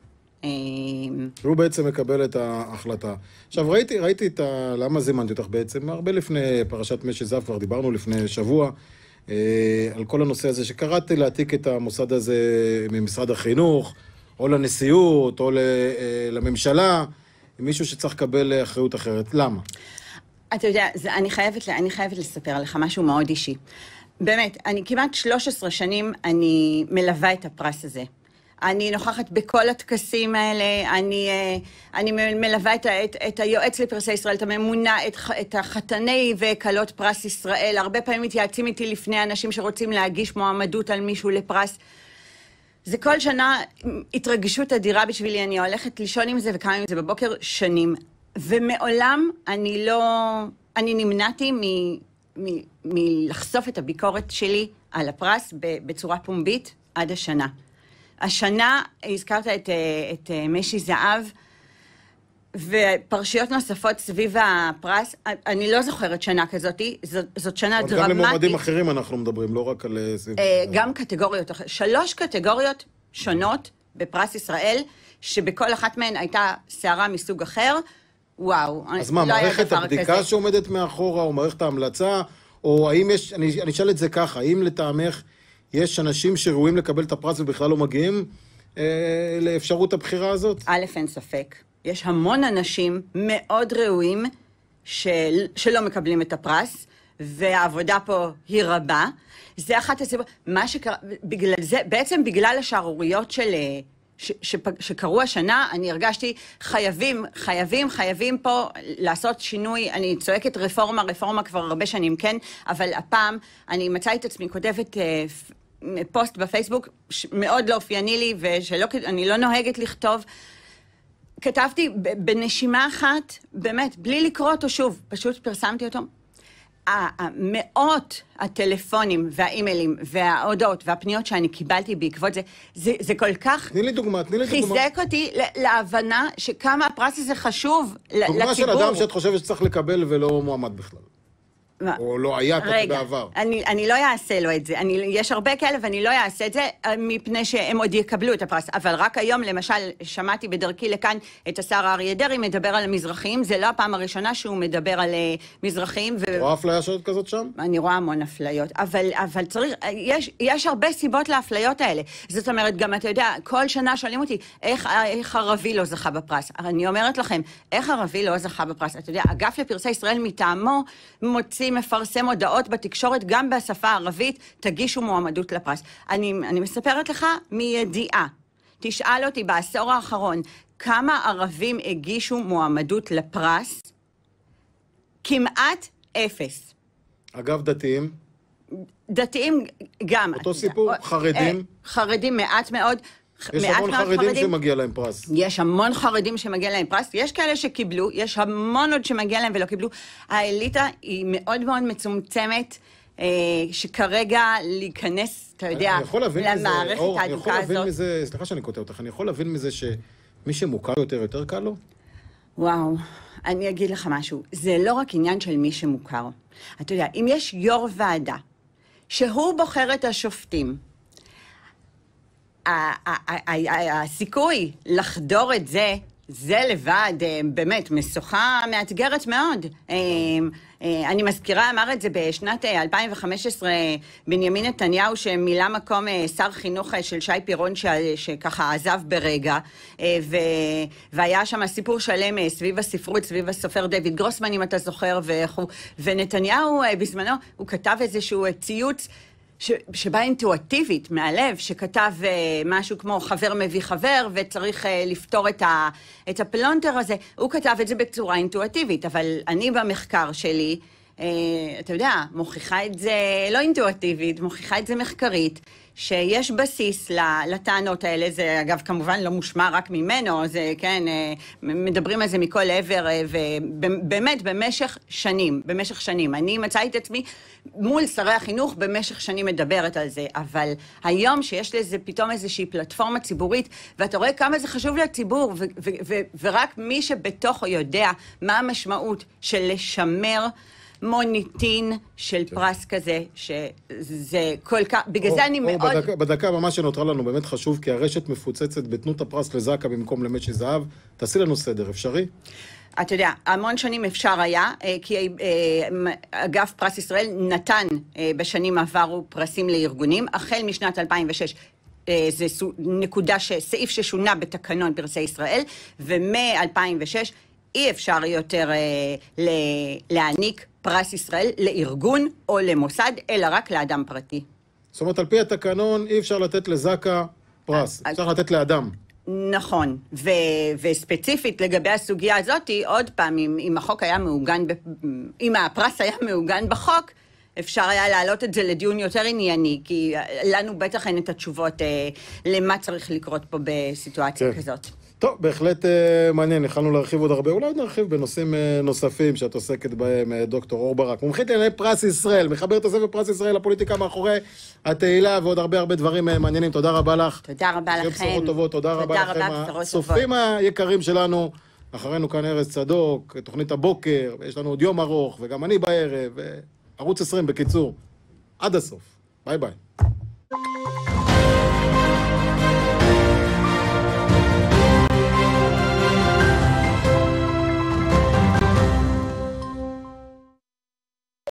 הוא בעצם מקבל את ההחלטה. עכשיו, ראיתי, ראיתי את ה... למה זימנתי אותך בעצם? הרבה לפני פרשת משי זהב, כבר דיברנו לפני שבוע, על כל הנושא הזה, שקראתי להעתיק את המוסד הזה ממשרד החינוך, או לנשיאות, או לממשלה, מישהו שצריך לקבל אחריות אחרת. למה? אתה יודע, זה, אני, חייבת, אני חייבת לספר לך משהו מאוד אישי. באמת, אני כמעט שלוש עשרה שנים אני מלווה את הפרס הזה. אני נוכחת בכל הטקסים האלה, אני, אני מלווה את, את, את היועץ לפרסי ישראל, את הממונה, את, את החתני וקלות פרס ישראל. הרבה פעמים מתייעצים איתי לפני אנשים שרוצים להגיש מועמדות על מישהו לפרס. זה כל שנה התרגשות אדירה בשבילי, אני הולכת לישון עם זה וקמה עם זה בבוקר שנים. ומעולם אני לא, אני נמנעתי מ, מ, מלחשוף את הביקורת שלי על הפרס בצורה פומבית עד השנה. השנה הזכרת את, את משי זהב, ופרשיות נוספות סביב הפרס, אני לא זוכרת שנה כזאת, זאת, זאת שנה דרמטית. גם למועמדים אחרים אנחנו מדברים, לא רק על סביב... גם קטגוריות, שלוש קטגוריות שונות בפרס ישראל, שבכל אחת מהן הייתה שערה מסוג אחר, וואו. אז מה, מערכת הבדיקה שעומדת מאחורה, או מערכת ההמלצה, או האם יש, אני, אני אשאל את זה ככה, האם לטעמך יש אנשים שראויים לקבל את הפרס ובכלל לא מגיעים אה, לאפשרות הבחירה הזאת? א', אין ספק. יש המון אנשים מאוד ראויים של, שלא מקבלים את הפרס, והעבודה פה היא רבה. זה אחת הסיבות. מה שקרה, בגלל זה, בעצם בגלל השערוריות של... ש, ש, שקרו השנה, אני הרגשתי חייבים, חייבים, חייבים פה לעשות שינוי. אני צועקת רפורמה, רפורמה כבר הרבה שנים, כן? אבל הפעם אני מצאתי את עצמי כותבת אה, פוסט בפייסבוק, מאוד לא אופייני לי, ואני לא נוהגת לכתוב. כתבתי בנשימה אחת, באמת, בלי לקרוא אותו שוב, פשוט פרסמתי אותו. המאות הטלפונים והאימיילים וההודעות והפניות שאני קיבלתי בעקבות זה, זה, זה כל כך... תני לי דוגמה, תני לי דוגמה. חיזק אותי להבנה שכמה הפרס הזה חשוב לציבור. דוגמה של אדם שאת חושבת שצריך לקבל ולא מועמד בכלל. או לא היה כזה בעבר. אני, אני לא אעשה לו את זה. אני, יש הרבה כאלה ואני לא אעשה את זה מפני שהם עוד יקבלו את הפרס. אבל רק היום, למשל, שמעתי בדרכי לכאן את השר אריה דרעי מדבר על המזרחים. זה לא הפעם הראשונה שהוא מדבר על מזרחים. ו... רואה אפליה שעוד כזאת שם? אני רואה המון אפליות. אבל, אבל צריך, יש, יש הרבה סיבות לאפליות האלה. זאת אומרת, גם אתה יודע, כל שנה שואלים אותי, איך, איך ערבי לא זכה בפרס? אני אומרת לכם, איך ערבי לא זכה בפרס? אתה יודע, אגף לפרסי ישראל מטעמו מוציא מפרסם הודעות בתקשורת, גם בשפה הערבית, תגישו מועמדות לפרס. אני, אני מספרת לך מידיעה. תשאל אותי בעשור האחרון, כמה ערבים הגישו מועמדות לפרס? כמעט אפס. אגב, דתיים? דתיים גם. אותו סיפור, חרדים? חרדים מעט מאוד. יש המון חרדים, חרדים שמגיע להם פרס. יש המון חרדים שמגיע להם פרס, יש כאלה שקיבלו, יש המון עוד שמגיע להם ולא קיבלו. האליטה היא מאוד מאוד מצומצמת, אה, שכרגע להיכנס, אתה יודע, למערכת האדוקה הזאת. מזה, סליחה שאני כותב אותך, אני יכול להבין מזה שמי שמוכר יותר, יותר קל לו? וואו, אני אגיד לך משהו, זה לא רק עניין של מי שמוכר. אתה יודע, אם יש יו"ר ועדה, שהוא בוחר את השופטים, הסיכוי לחדור את זה, זה לבד, באמת, משוכה מאתגרת מאוד. אני מזכירה, אמר את זה בשנת אלפיים וחמש עשרה, בנימין נתניהו, שמילא מקום שר חינוך של שי פירון, שככה עזב ברגע, והיה שם סיפור שלם סביב הספרות, סביב הסופר דויד גרוסמן, אם אתה זוכר, ונתניהו בזמנו, הוא כתב איזשהו ציוץ, ש, שבא אינטואטיבית מהלב, שכתב uh, משהו כמו חבר מביא חבר, וצריך uh, לפתור את, ה, את הפלונטר הזה. הוא כתב את זה בצורה אינטואטיבית, אבל אני במחקר שלי, uh, אתה יודע, מוכיחה את זה לא אינטואטיבית, מוכיחה את זה מחקרית, שיש בסיס לטענות האלה, זה אגב כמובן לא מושמע רק ממנו, זה כן, מדברים על זה מכל עבר, ובאמת במשך שנים, במשך שנים, אני מצאתי את עצמי מול שרי החינוך במשך שנים מדברת על זה, אבל היום שיש לזה פתאום איזושהי פלטפורמה ציבורית, ואתה רואה כמה זה חשוב לציבור, ו- ו- ו- ורק מי שבתוכו יודע מה המשמעות של לשמר מוניטין של פרס כזה, שזה כל כך, בגלל זה אני מאוד... בדקה, בדקה ממש שנותרה לנו באמת חשוב, כי הרשת מפוצצת בתנות הפרס לזקה במקום למשי זהב. תעשי לנו סדר, אפשרי? אתה יודע, המון שנים אפשר היה, כי אגף פרס ישראל נתן בשנים עברו פרסים לארגונים, החל משנת אלפיים ושש. זה נקודה, סעיף ששונה בתקנון פרסי ישראל, ומ-אלפיים ושש אי אפשר יותר להעניק פרס ישראל לארגון או למוסד, אלא רק לאדם פרטי. זאת אומרת, על פי התקנון אי אפשר לתת לזקה פרס, אפשר לתת לאדם. נכון, ו- וספציפית לגבי הסוגיה הזאת, עוד פעם, אם, אם החוק היה מעוגן, ב- אם הפרס היה מעוגן בחוק, אפשר היה להעלות את זה לדיון יותר ענייני, כי לנו בטח אין את התשובות אה, למה צריך לקרות פה בסיטואציה כן. כזאת. טוב, בהחלט אה, מעניין, יכלנו להרחיב עוד הרבה, אולי נרחיב בנושאים אה, נוספים שאת עוסקת בהם, אה, דוקטור אור ברק. מומחית לענייני פרס ישראל, מחבר את הספר פרס ישראל לפוליטיקה מאחורי התהילה, ועוד הרבה הרבה דברים אה, מעניינים. תודה רבה לך. תודה רבה לכם. בשורות טובות, תודה, תודה רבה, רבה לכם. הצופים היקרים שלנו, אחרינו כאן ארז צדוק, תוכנית הבוקר, יש לנו עוד יום ארוך, וגם אני בערב, ערוץ עשרים בקיצור. עד הסוף. ביי ביי.